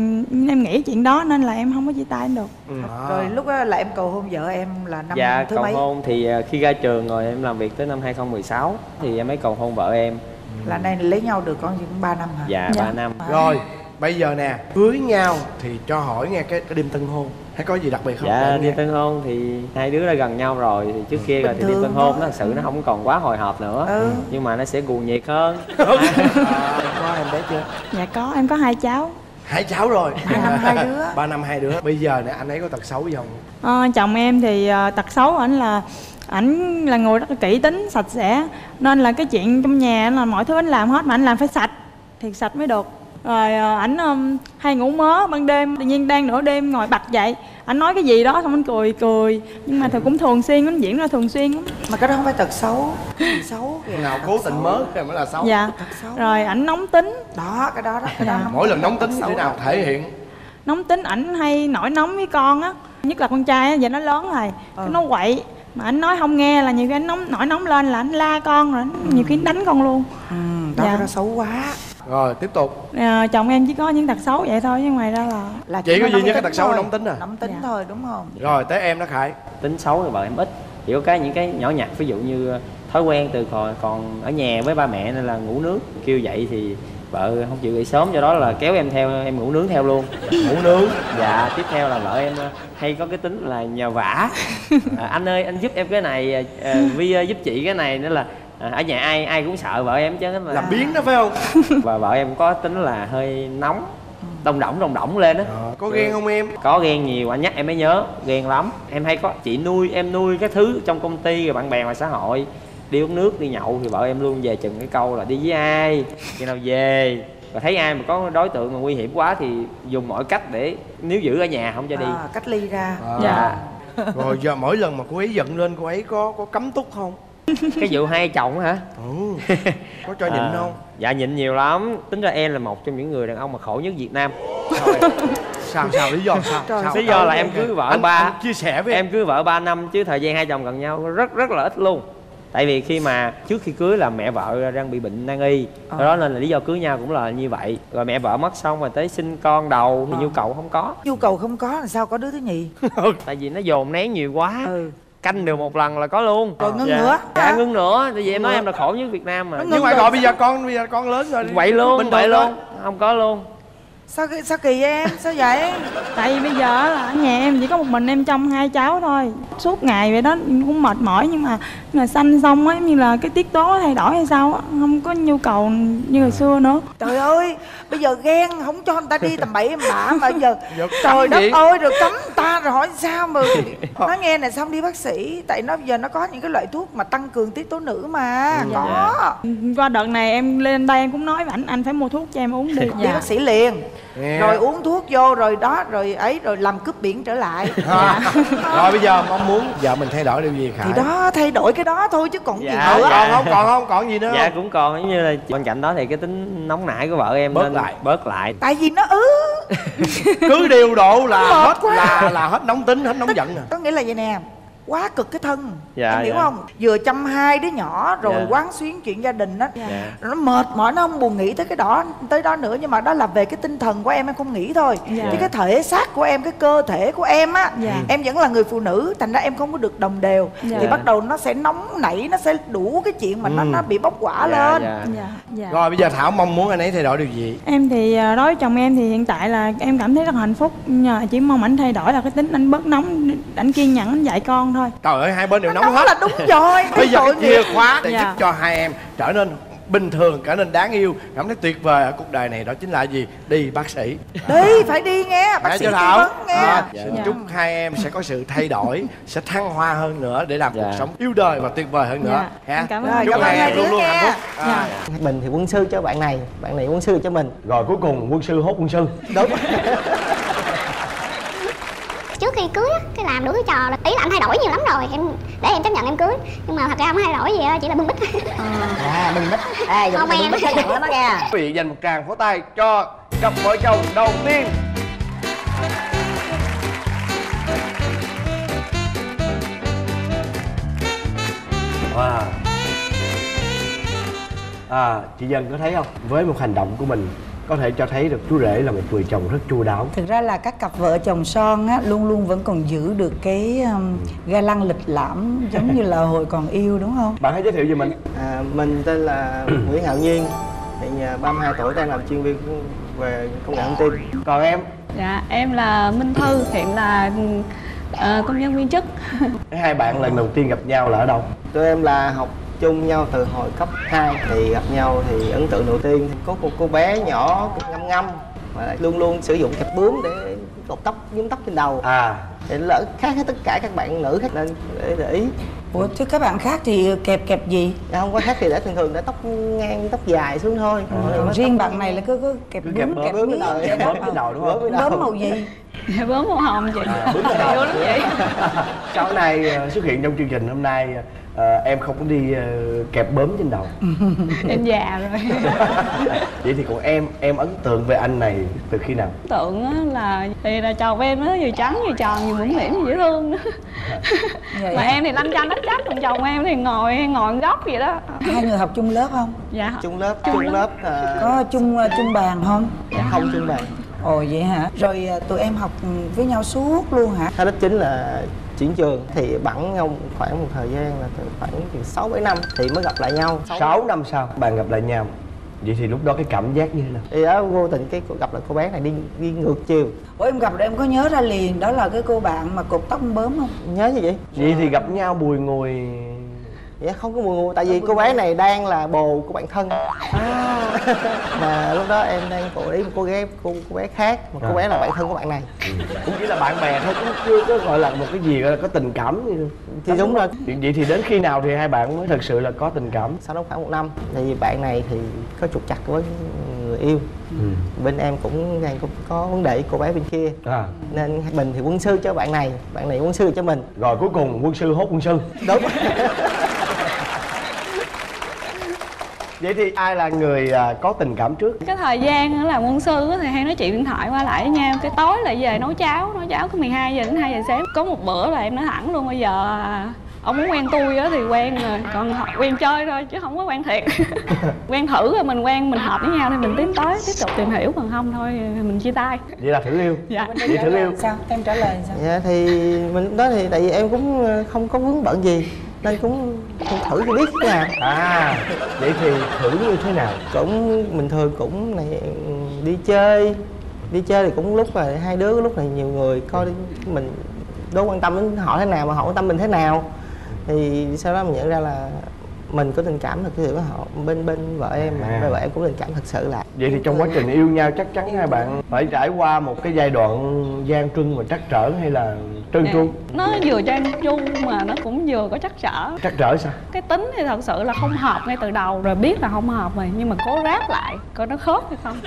em nghĩ chuyện đó nên là em không có chia tay được. Rồi lúc đó là em cầu hôn vợ em là năm dạ, thứ mấy? cầu hôn thì khi ra trường rồi em làm việc tới năm 2016 thì em mới cầu hôn vợ em. Là nay lấy nhau được con gì cũng 3 năm hả? Dạ, 3 năm. Rồi bây giờ nè, cưới nhau thì cho hỏi nghe cái đêm tân hôn hay có gì đặc biệt không? Dạ, đêm tân hôn thì hai đứa đã gần nhau rồi thì trước kia rồi thì đêm tân hôn nó thật sự nó không còn quá hồi hộp nữa, nhưng mà nó sẽ cuồng nhiệt hơn. Có em bé chưa? Dạ có, em có 2 cháu. 2 cháu rồi. 3 năm 2 đứa. 3 năm 2 đứa. Bây giờ nè, anh ấy có tật xấu gì không? Chồng em thì tật xấu ảnh là người rất là kỹ tính, sạch sẽ, nên là cái chuyện trong nhà là mọi thứ ảnh làm hết, mà ảnh làm phải sạch, thiệt sạch mới được. Rồi ảnh hay ngủ mớ ban đêm, tự nhiên đang nửa đêm ngồi bật dậy, ảnh nói cái gì đó xong anh cười, nhưng mà cũng thường xuyên, ảnh diễn ra thường xuyên lắm. Mà cái đó không phải tật xấu, xấu kìa. Nào cố tình mớ thì mới là xấu. Dạ. Rồi ảnh nóng tính. Đó, cái đó mỗi lần nóng tính như thế nào thể hiện? Nóng tính, ảnh hay nổi nóng với con á, nhất là con trai á, giờ nó lớn rồi, cái nó quậy mà anh nói không nghe là nhiều khi anh nổi nóng lên là anh la con, rồi nhiều khi anh đánh con luôn. Đó là xấu quá. Rồi tiếp tục. Chồng em chỉ có những tật xấu vậy thôi, chứ ngoài ra là chỉ có duy nhất cái tật xấu nóng tính à? Nóng tính thôi đúng không? Rồi tới em đó Khải. Tính xấu thì vợ em ít, Chỉ có những cái nhỏ nhặt, ví dụ như thói quen từ còn ở nhà với ba mẹ nên là ngủ nướng, kêu dậy thì vợ không chịu dậy sớm, do đó là kéo em theo, em ngủ nướng theo luôn. Ngủ nướng. Dạ, tiếp theo là vợ em hay có cái tính là nhờ vả. Anh ơi anh giúp em cái này, Vi giúp chị cái này, nữa là ở nhà ai cũng sợ vợ em chứ. Làm biến đó phải không? Và vợ em có tính là hơi nóng, đồng đỏng lên á. Có ghen không em? Có ghen nhiều, anh nhắc em mới nhớ, ghen lắm. Em hay có chị nuôi, em nuôi cái thứ trong công ty rồi bạn bè ngoài xã hội, đi uống nước đi nhậu thì vợ em luôn về chừng cái câu là đi với ai, khi nào về. Và thấy ai mà có đối tượng mà nguy hiểm quá thì dùng mọi cách để níu giữ ở nhà không cho đi. Cách ly ra. Dạ. Rồi giờ mỗi lần mà cô ấy giận lên cô ấy có cấm túc không? Cái vụ hai chồng hả? Có cho nhịn không? Dạ nhịn nhiều lắm. Tính ra em là một trong những người đàn ông mà khổ nhất Việt Nam. Sao lý do sao? Lý do là em cưới vợ anh chia sẻ với em cưới vợ 3 năm chứ thời gian hai chồng gần nhau rất là ít luôn. Tại vì khi mà trước khi cưới là mẹ vợ đang bị bệnh nan y, do đó nên là lý do cưới nhau cũng là như vậy. Rồi mẹ vợ mất xong rồi tới sinh con đầu thì nhu cầu không có. Nhu cầu không có là sao có đứa thứ nhì? Tại vì nó dồn nén nhiều quá. Canh được một lần là có luôn. Rồi ngưng nữa. Dạ ngưng nữa. Tại vì em nói em là khổ nhất Việt Nam mà. Nhưng mà rồi bây giờ con lớn rồi. Vậy luôn, vậy luôn. Không có luôn. Sao kỳ vậy em? Sao vậy? Tại vì bây giờ là ở nhà em chỉ có một mình em trông hai cháu thôi. Suốt ngày vậy đó cũng mệt mỏi, nhưng mà sanh xong á, như là cái tiết tố thay đổi hay sao á, không có nhu cầu như hồi xưa nữa. Trời ơi, bây giờ ghen không cho người ta đi tầm bậy em bạ mà giờ trời đất ơi, rồi cấm ta rồi hỏi sao mà. Nói nghe này, xong đi bác sĩ, tại nó bây giờ nó có những cái loại thuốc mà tăng cường tiết tố nữ mà. Có. Qua đợt này em lên đây em cũng nói với anh phải mua thuốc cho em uống đi. Đi bác sĩ liền. Rồi uống thuốc vô rồi đó, rồi ấy, rồi làm cướp biển trở lại. Rồi bây giờ mong muốn vợ mình thay đổi điều gì Khải? Thì đó, thay đổi cái đó thôi chứ còn gì nữa. Còn gì nữa không? Dạ cũng còn, giống như là bên cạnh đó thì cái tính nóng nảy của vợ em bớt lại. Tại vì nó cứ điều độ là hết nóng tính, hết nóng giận nè. Có nghĩa là vậy nè, quá cực cái thân. Em hiểu không? Vừa chăm hai đứa nhỏ rồi quán xuyến chuyện gia đình đó. Nó mệt mỏi, nó không buồn nghĩ tới đó nữa, nhưng mà đó là về cái tinh thần của em không nghĩ thôi. Chứ cái thể xác của em, cái cơ thể của em á, em vẫn là người phụ nữ, thành ra em không có được đồng đều. Thì bắt đầu nó sẽ nóng nảy, nó sẽ đủ cái chuyện mà nó bị bốc hỏa lên. Rồi bây giờ Thảo mong muốn anh ấy thay đổi điều gì? Em thì đối với chồng em thì hiện tại là em cảm thấy rất hạnh phúc, nhưng chỉ mong ảnh thay đổi là cái tính anh bớt nóng, ảnh kiên nhẫn anh dạy con thôi. Trời ơi, hai bên đều nóng hết. Là đúng rồi. Bây giờ cái chìa khóa để giúp cho hai em trở nên bình thường, trở nên đáng yêu, cảm thấy tuyệt vời ở cuộc đời này đó chính là gì? Đi bác sĩ. Đi, phải đi nghe, bác sĩ tư vấn nghe. Chúc hai em sẽ có sự thay đổi, sẽ thăng hoa hơn nữa để làm cuộc sống yêu đời và tuyệt vời hơn nữa. Cảm ơn. Chúc hai em luôn luôn hạnh phúc. Mình thì quân sư cho bạn này quân sư cho mình. Rồi cuối cùng quân sư hốt quân sư. Đúng. Trước khi cưới cái làm đủ cái trò là ý là anh thay đổi nhiều lắm rồi, để em chấp nhận em cưới, nhưng mà thật ra không thay đổi gì, chỉ là bưng bít. Bưng bít. Không em bưng bít nó nha. Quý vị dành một tràng pháo tay cho cặp vợ chồng đầu tiên. Chị Dân có thấy không? Với một hành động của mình có thể cho thấy được chú rể là một người chồng rất chu đáo. Thực ra là các cặp vợ chồng son á, luôn luôn vẫn còn giữ được cái ga lăng lịch lãm giống như là hồi còn yêu, đúng không? Bạn hãy giới thiệu về mình. Mình tên là Nguyễn Hạo Nhiên, hiện 32 tuổi, đang làm chuyên viên về công nghệ thông tin. Còn em? Dạ, em là Minh Thư, hiện là công nhân viên chức. Hai bạn lần đầu tiên gặp nhau là ở đâu? Tụi em là học chung nhau từ hồi cấp 2, thì gặp nhau thì ấn tượng đầu tiên thì có một cô bé nhỏ ngăm mà luôn luôn sử dụng kẹp bướm để cột tóc, nhúm tóc trên đầu. Thì lỡ khác hết tất cả các bạn nữ khác nên để ý. Ủa chứ các bạn khác thì kẹp gì? Không có khác, thì để thường để tóc ngang, tóc dài xuống thôi. Riêng bạn này là cứ kẹp bướm trên đầu đúng không? Bướm màu gì? Bướm màu hồng chị. Bướm màu hồng vậy. Sau này xuất hiện trong chương trình hôm nay, em không có đi kẹp bướm trên đầu. Em già rồi. Vậy thì còn em ấn tượng về anh này từ khi nào? Ấn tượng là chồng em nó vừa trắng vừa tròn vừa mũm mĩm vừa dễ thương. Mà em thì lanh chanh lách chắc, còn chồng em thì ngồi góc vậy đó. Hai người học chung lớp không? Dạ. Chung lớp. Có chung bàn không? Dạ không chung bàn. Ồ vậy hả? Rồi tụi em học với nhau suốt luôn hả? Hết lớp 9 là chuyển trường thì bẵng nhau khoảng một thời gian là khoảng 6-7 năm thì mới gặp lại nhau. 6 năm sau bạn gặp lại nhau. Vậy thì lúc đó cái cảm giác như thế nào? Thì đó vô tình cái gặp lại cô bé này đi ngược chiều. Ủa em gặp rồi em có nhớ ra liền đó là cái cô bạn mà cột tóc bướm không? Nhớ như vậy. Vậy thì gặp nhau bùi ngùi? Dạ không có ngùi, tại vì cô bé này đang là bồ của bạn thân. Mà lúc đó em đang cố ý một cô bé khác, mà cô bé là bạn thân của bạn này. Cũng chỉ là bạn bè thôi, cũng chưa có gọi là một cái gì gọi là có tình cảm gì. Thì đúng rồi. Vậy thì đến khi nào thì hai bạn mới thật sự là có tình cảm? Sau đó khoảng 1 năm thì bạn này thì có trục trặc với người yêu. Bên em cũng đang có vấn đề với cô bé bên kia. Nên mình thì quân sư cho bạn này quân sư cho mình. Rồi cuối cùng quân sư hốt quân sư. Đúng. Vậy thì ai là người có tình cảm trước? Cái thời gian là quân sư thì hay nói chuyện điện thoại qua lại với nhau. Cái tối lại về nấu cháo cứ 12 giờ đến 2 giờ sáng. Có một bữa là em nói thẳng luôn, bây giờ ông muốn quen tôi á thì quen rồi, còn quen chơi thôi chứ không có quen thiệt. Quen thử rồi mình hợp với nhau thì mình tiến tới tiếp tục tìm hiểu, còn không thôi mình chia tay. Vậy là thử yêu. Dạ. Vậy thử yêu sao? Em trả lời sao? Dạ thì mình đó thì tại vì em cũng không có vướng bận gì nên cũng thử cho biết thế nào. Vậy thì thử như thế nào? Cũng bình thường cũng này đi chơi thì cũng lúc là hai đứa lúc này nhiều người coi mình đâu quan tâm đến họ thế nào mà họ quan tâm mình thế nào, thì sau đó mình nhận ra là mình có tình cảm thật sự với họ, bên vợ em mà vợ em cũng tình cảm thật sự là. Vậy thì trong quá trình yêu nhau chắc chắn hai bạn phải trải qua một cái giai đoạn gian truân và trắc trở hay là trơn tru? Nó vừa gian truân mà nó cũng vừa có trắc trở. Trắc trở sao? Cái tính thì thật sự là không hợp ngay từ đầu rồi, biết là không hợp rồi nhưng mà cố ráp lại coi nó khớp hay không.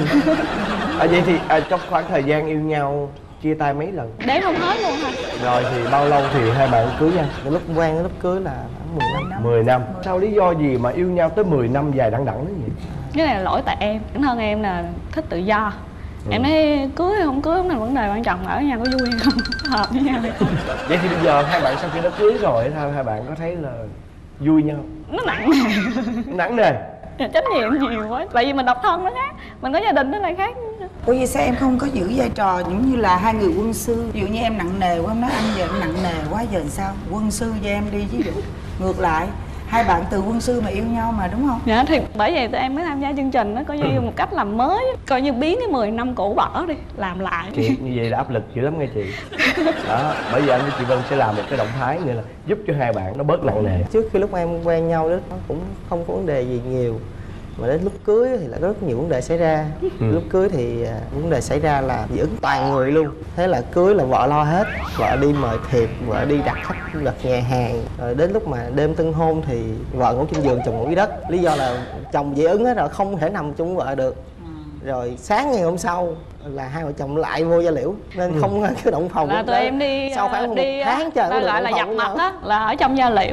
Vậy thì trong khoảng thời gian yêu nhau chia tay mấy lần? Đếm không hết luôn hả? Rồi thì bao lâu thì hai bạn cưới nhau? Lúc quen đến lúc cưới là khoảng 10 năm. 10 năm. Sao lý do gì mà yêu nhau tới 10 năm dài đẵng đẵng thế vậy? Cái này là lỗi tại em. Bản thân em là thích tự do. Em nói cưới hay không cưới không là vấn đề quan trọng, ở với nhau có vui hay không, hợp với nhau hay không. Vậy thì bây giờ hai bạn sau khi đã cưới rồi thôi, hai bạn có thấy là vui nhau? Nó nặng nề. Nặng nề? Trách nhiệm nhiều quá. Tại vì mình độc thân nó khác, mình có gia đình nó lại khác. Ủa vậy sao em không có giữ vai trò giống như là hai người quân sư? Ví dụ như em nặng nề quá, em nói anh giờ em nặng nề quá, giờ làm sao? Quân sư cho em đi chứ. Ngược lại, hai bạn từ quân sư mà yêu nhau mà, đúng không? Dạ thì bởi vậy tụi em mới tham gia chương trình đó, coi như một cách làm mới, coi như biến cái 10 năm cũ bỏ đi, làm lại. Chị như vậy là áp lực dữ lắm nghe chị. Đó, bởi vì anh với chị Vân sẽ làm một cái động thái nghĩa là giúp cho hai bạn nó bớt nặng nề. Trước khi lúc em quen nhau đó nó cũng không có vấn đề gì nhiều, mà đến lúc cưới thì lại rất nhiều vấn đề xảy ra. Lúc cưới thì vấn đề xảy ra là giữ toàn người luôn. Thế là cưới là vợ lo hết, vợ đi mời thiệp, vợ đi đặt khách đặt nhà hàng. Rồi đến lúc mà đêm tân hôn thì vợ ngủ trên giường, chồng ngủ dưới đất. Lý do là chồng dị ứng hết rồi, không thể nằm chung với vợ được. Rồi sáng ngày hôm sau là hai vợ chồng lại vô gia liễu nên không cái động phòng. Là tụi em đi sau khoảng 1 tháng trời gọi là dập mặt á, là ở trong gia liễu.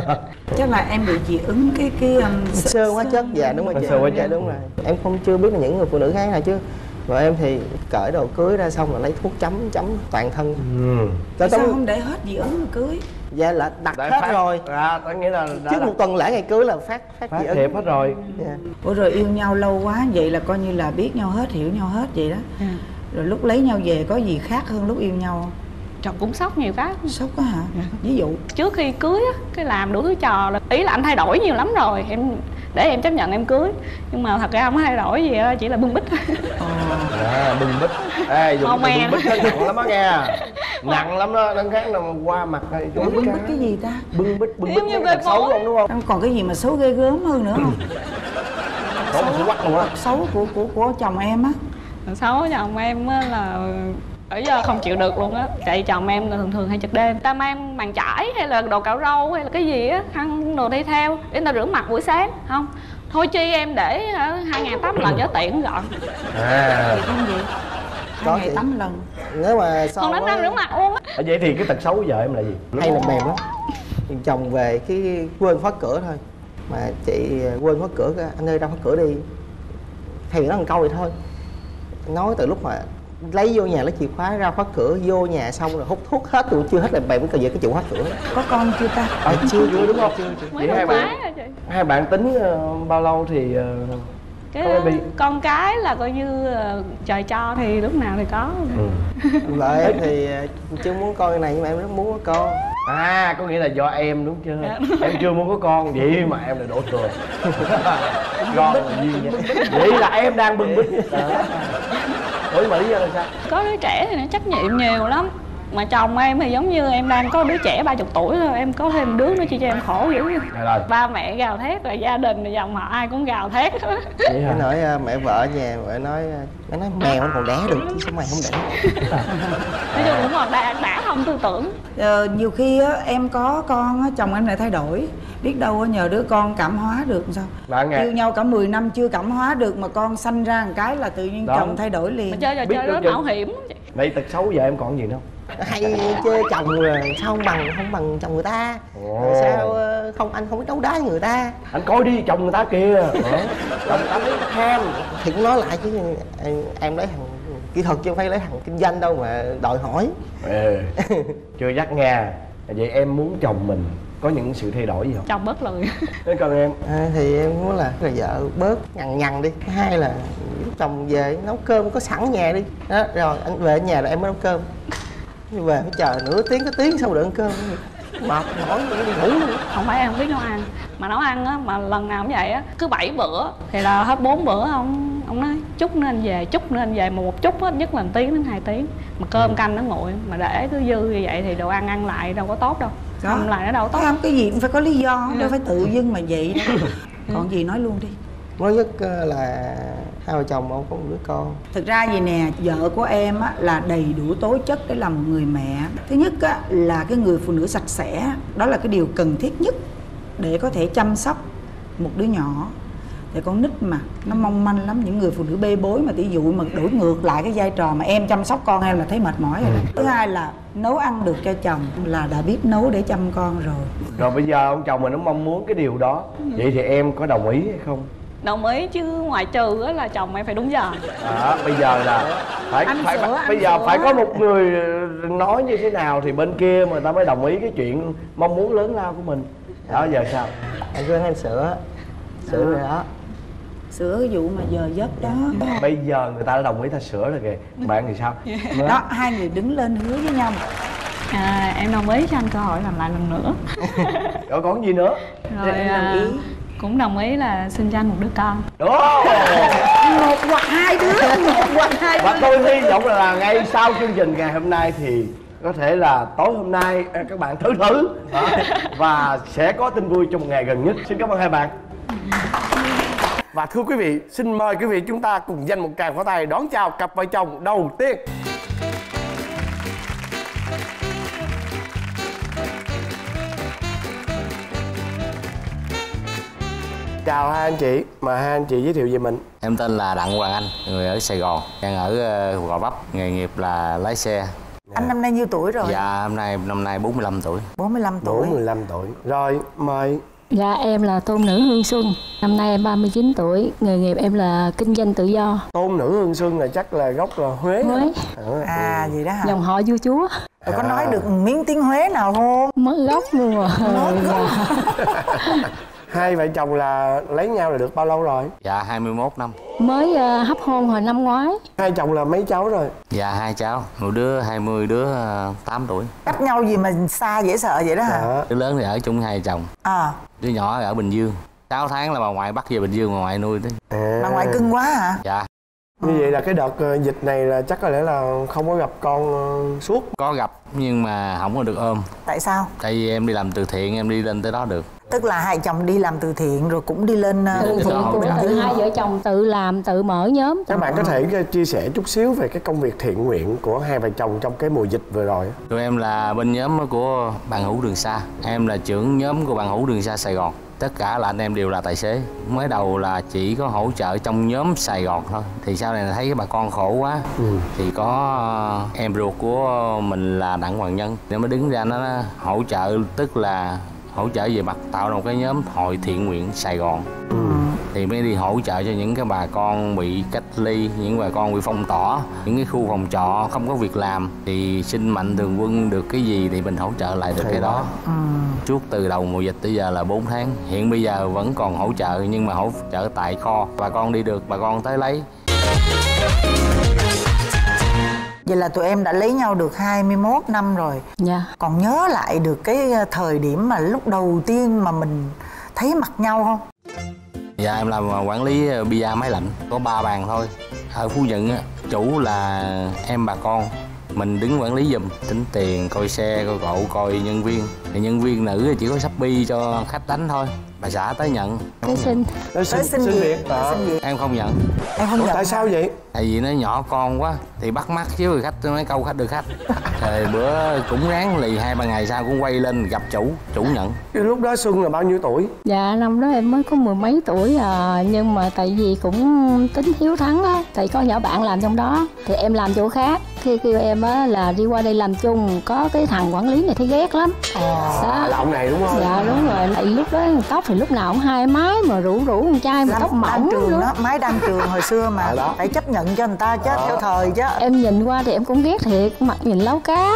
Chắc là em bị dị ứng cái sơ hóa chất. Dạ đúng rồi chị. Sơ hóa chất, đúng rồi. Em không chưa biết là những người phụ nữ khác nào chứ vợ em thì cởi đồ cưới ra xong là lấy thuốc chấm toàn thân. Sao không để hết dị ứng mà cưới? Dạ là đặt hết rồi. Có nghĩa là trước 1 tuần lễ ngày cưới là phát dị ứng. Thiệp hết rồi. Ủa rồi yêu nhau lâu quá vậy là coi như là biết nhau hết, hiểu nhau hết vậy đó. Rồi lúc lấy nhau về có gì khác hơn lúc yêu nhau không? Chồng cũng sốc nhiều cái. Sốc á hả? Ví dụ trước khi cưới á, cái làm đủ thứ trò là ý là anh thay đổi nhiều lắm rồi, em để em chấp nhận em cưới, nhưng mà thật ra không có thay đổi gì đó, chỉ là bưng bít thôi. Bưng bít. Ê, dùng bưng bít nó nặng lắm á nghe. Nặng lắm đó, đằng khác là qua mặt này. Bưng bít cái gì ta? Bưng bít thật xấu không, đúng không? Còn cái gì mà xấu ghê gớm hơn nữa không? Xấu quắc luôn á. Xấu của chồng em á. Xấu của chồng em á là ở giờ không chịu được luôn á. Tại chồng em là thường hay trực đêm, ta mang bàn chải hay là đồ cạo râu hay là cái gì á, khăn đồ đi theo để ta rửa mặt buổi sáng không. Thôi chi em để 2 ngày tắm lần cho tiện gọn. Vậy không gì? 2 ngày tắm lần. Nếu mà sau còn đánh răng rửa mặt luôn á. Vậy thì cái tật xấu của vợ em là gì? Hay là mềm lắm. Chồng về cái quên khóa cửa thôi, mà chị quên khóa cửa, anh ơi ra khóa cửa đi, thì nó một câu vậy thôi. Nói từ lúc mà lấy vô nhà lấy chìa khóa ra khóa cửa, vô nhà xong rồi hút thuốc hết rồi chưa hết là bèm cái cái chịu khóa cửa. Có con chưa ta? Chưa đúng không? Mới Vậy hai bạn tính bao lâu thì Con cái là coi như trời cho thì lúc nào thì có. Vợ em thì chưa muốn con cái này nhưng mà em rất muốn có con. À, có nghĩa là do em đúng chưa? Em chưa muốn có con, vậy mà em lại đổ thừa. Con là duyên vậy. Vậy là em đang bưng bít. Ủa mà lý do là sao? Có đứa trẻ thì nó trách nhiệm nhiều lắm. Mà chồng em thì giống như em đang có đứa trẻ 30 tuổi thôi, em có thêm đứa nữa chi cho em khổ dữ. Ba mẹ gào thét, rồi gia đình rồi dòng họ ai cũng gào thét. Vậy hả? Nói mẹ vợ ở nhà, mẹ nói mèo nó còn đẻ được chứ sao mày không đẻ. Nói chung cũng còn đã không tư tưởng. Nhiều khi á, em có con á, chồng em lại thay đổi. Biết đâu nhờ đứa con cảm hóa được sao. Yêu nhau cả 10 năm chưa cảm hóa được mà con sanh ra một cái là tự nhiên chồng thay đổi liền. Mà chơi trò chơi rất mạo hiểm. Vậy tật xấu giờ em còn gì nữa không? Hay chê chồng rồi sao không bằng chồng người ta. Sao anh không biết đấu đá người ta. Anh coi đi chồng người ta kìa. Chồng người ta thấy ham. Thì cũng nói lại chứ em lấy thằng kỹ thuật chứ không phải lấy thằng kinh doanh đâu mà đòi hỏi. Chưa chắc nghe. Vậy em muốn chồng mình có những sự thay đổi gì không? Chồng bớt lười. Thế còn em? Thì em muốn là vợ bớt nhằn đi. Hai là chồng về nấu cơm có sẵn nhà đi đó, rồi anh về nhà là em mới nấu cơm. Về phải chờ nửa tiếng cái tiếng sau được ăn cơm. Mệt mỏi đi ngủ luôn. Không phải em không biết nấu ăn, mà nấu ăn á, mà lần nào cũng vậy á, cứ 7 bữa thì là hết 4 bữa ông nói chút nữa anh về, chút nữa anh về, mà một chút á nhất là 1 tiếng đến 2 tiếng. Mà cơm canh nó nguội, mà để cứ dư như vậy thì đồ ăn lại đâu có tốt đâu. Ăn lại nó đâu tốt. Không, cái gì cũng phải có lý do, đâu phải tự dưng mà vậy đâu. Còn gì nói luôn đi. Nói nhất là hai vợ chồng ông có một đứa con. Thực ra gì nè, vợ của em á, là đầy đủ tố chất để làm một người mẹ. Thứ nhất á, là cái người phụ nữ sạch sẽ. Đó là cái điều cần thiết nhất để có thể chăm sóc một đứa nhỏ. Thì con nít mà, nó mong manh lắm. Những người phụ nữ bê bối mà tỷ dụ mà đổi ngược lại cái vai trò mà em chăm sóc con em là thấy mệt mỏi rồi. Thứ hai là nấu ăn được cho chồng là đã biết nấu để chăm con rồi. Rồi bây giờ ông chồng mình nó mong muốn cái điều đó. Vậy thì em có đồng ý hay không? Đồng ý chứ, ngoại trừ là chồng em phải đúng giờ. Bây giờ là bây giờ phải có một người nói như thế nào thì bên kia mà ta mới đồng ý cái chuyện mong muốn lớn lao của mình. Đó giờ sao? Anh cứ em sửa rồi đó. Sửa cái vụ mà giờ giấc đó. Bây giờ người ta đã đồng ý ta sửa rồi kìa. Bạn thì sao? Đó, hai người đứng lên hứa với nhau. Em đồng ý cho anh cơ hội làm lại lần nữa. Rồi còn gì nữa? Rồi đồng ý. Cũng đồng ý là sinh cho anh một đứa con. Một hoặc hai đứa. Và tôi hy vọng là ngay sau chương trình ngày hôm nay thì có thể là tối hôm nay các bạn thử và sẽ có tin vui trong một ngày gần nhất. Xin cảm ơn hai bạn. Và thưa quý vị, xin mời quý vị chúng ta cùng dành một tràng pháo tay đón chào cặp vợ chồng đầu tiên. Chào hai anh chị, mà hai anh chị giới thiệu về mình. Em tên là Đặng Hoàng Anh, người ở Sài Gòn, đang ở Gò Vấp, nghề nghiệp là lái xe. Anh năm nay nhiêu tuổi rồi? Dạ, năm nay 45 tuổi. 45 tuổi. 45 tuổi. Rồi, mời. Dạ, em là Tôn Nữ Hương Xuân. Năm nay em 39 tuổi, nghề nghiệp em là kinh doanh tự do. Tôn Nữ Hương Xuân là chắc là gốc là Huế. Vậy đó hả? Dòng họ vua chúa. Rồi có nói được miếng tiếng Huế nào không? Mất gốc luôn rồi. Hai vợ chồng là lấy nhau là được bao lâu rồi? Dạ 21 năm. Mới hấp hôn hồi năm ngoái. Hai chồng là mấy cháu rồi? Dạ 2 cháu, một đứa 20, đứa 8 tuổi. Cách nhau gì mà xa dễ sợ vậy đó hả? Đứa lớn thì ở chung hai chồng. Đứa nhỏ ở Bình Dương. 6 tháng là bà ngoại bắt về Bình Dương, bà ngoại nuôi đấy. Bà ngoại cưng quá hả? Dạ. Như vậy là cái đợt dịch này là chắc có lẽ là không có gặp con suốt. Có gặp nhưng mà không có được ôm. Tại sao? Tại vì em đi làm từ thiện, em đi lên tới đó được. Tức là hai chồng đi làm từ thiện rồi cũng đi lên từ thiện cũng hai vợ chồng tự làm, tự mở nhóm. Các bạn có thể chia sẻ chút xíu về cái công việc thiện nguyện của hai vợ chồng trong cái mùa dịch vừa rồi. Tụi em là bên nhóm của Bạn Hữu Đường Xa. Em là trưởng nhóm của Bạn Hữu Đường Xa Sài Gòn. Tất cả là anh em đều là tài xế. Mới đầu là chỉ có hỗ trợ trong nhóm Sài Gòn thôi. Thì sau này thấy bà con khổ quá thì có em ruột của mình là Đặng Hoàng Nhân, nó mới đứng ra nó hỗ trợ, tức là hỗ trợ về mặt tạo ra một cái nhóm hội thiện nguyện Sài Gòn. thì mới đi hỗ trợ cho những cái bà con bị cách ly, những bà con bị phong tỏa, những cái khu phòng trọ không có việc làm, thì xin mạnh thường quân được cái gì thì mình hỗ trợ lại được cái đó. Suốt từ đầu mùa dịch tới giờ là 4 tháng, hiện bây giờ vẫn còn hỗ trợ, nhưng mà hỗ trợ tại kho, bà con đi được bà con tới lấy. Vậy là tụi em đã lấy nhau được 21 năm rồi. Dạ. Còn nhớ lại được cái thời điểm mà lúc đầu tiên mà mình thấy mặt nhau không? Dạ em làm quản lý bia máy lạnh, có 3 bàn thôi. Ở Phú Nhuận á, chủ là em bà con, mình đứng quản lý giùm, tính tiền, coi xe, coi cộ, coi nhân viên. Thì nhân viên nữ chỉ có Shopee cho khách đánh thôi. Bà xã tới nhận. Cái xin. Tới xin việc. Em không nhận. Em không nhận. Tại sao vậy? Tại vì nó nhỏ con quá thì bắt mắt chứ người khách mấy câu khách được khách. Rồi bữa cũng ráng lì 2-3 ngày sau cũng quay lên gặp chủ nhận. Cái lúc đó Xuân là bao nhiêu tuổi? Dạ năm đó em mới có 10 mấy tuổi à, nhưng mà tại vì cũng tính hiếu thắng á, tại có nhỏ bạn làm trong đó thì em làm chỗ khác. Khi kêu em á là đi qua đây làm chung, có cái thằng quản lý này thấy ghét lắm. Đó. Là ông này đúng không? Dạ đúng rồi, tại lúc đó tóc thì lúc nào cũng 2 mái mà rủ con trai mà tóc mỏng trường đó, mái đan trường hồi xưa mà phải chấp nhận cho người ta chứ, theo thời chứ. Em nhìn qua thì em cũng ghét thiệt, mặt nhìn láo cá,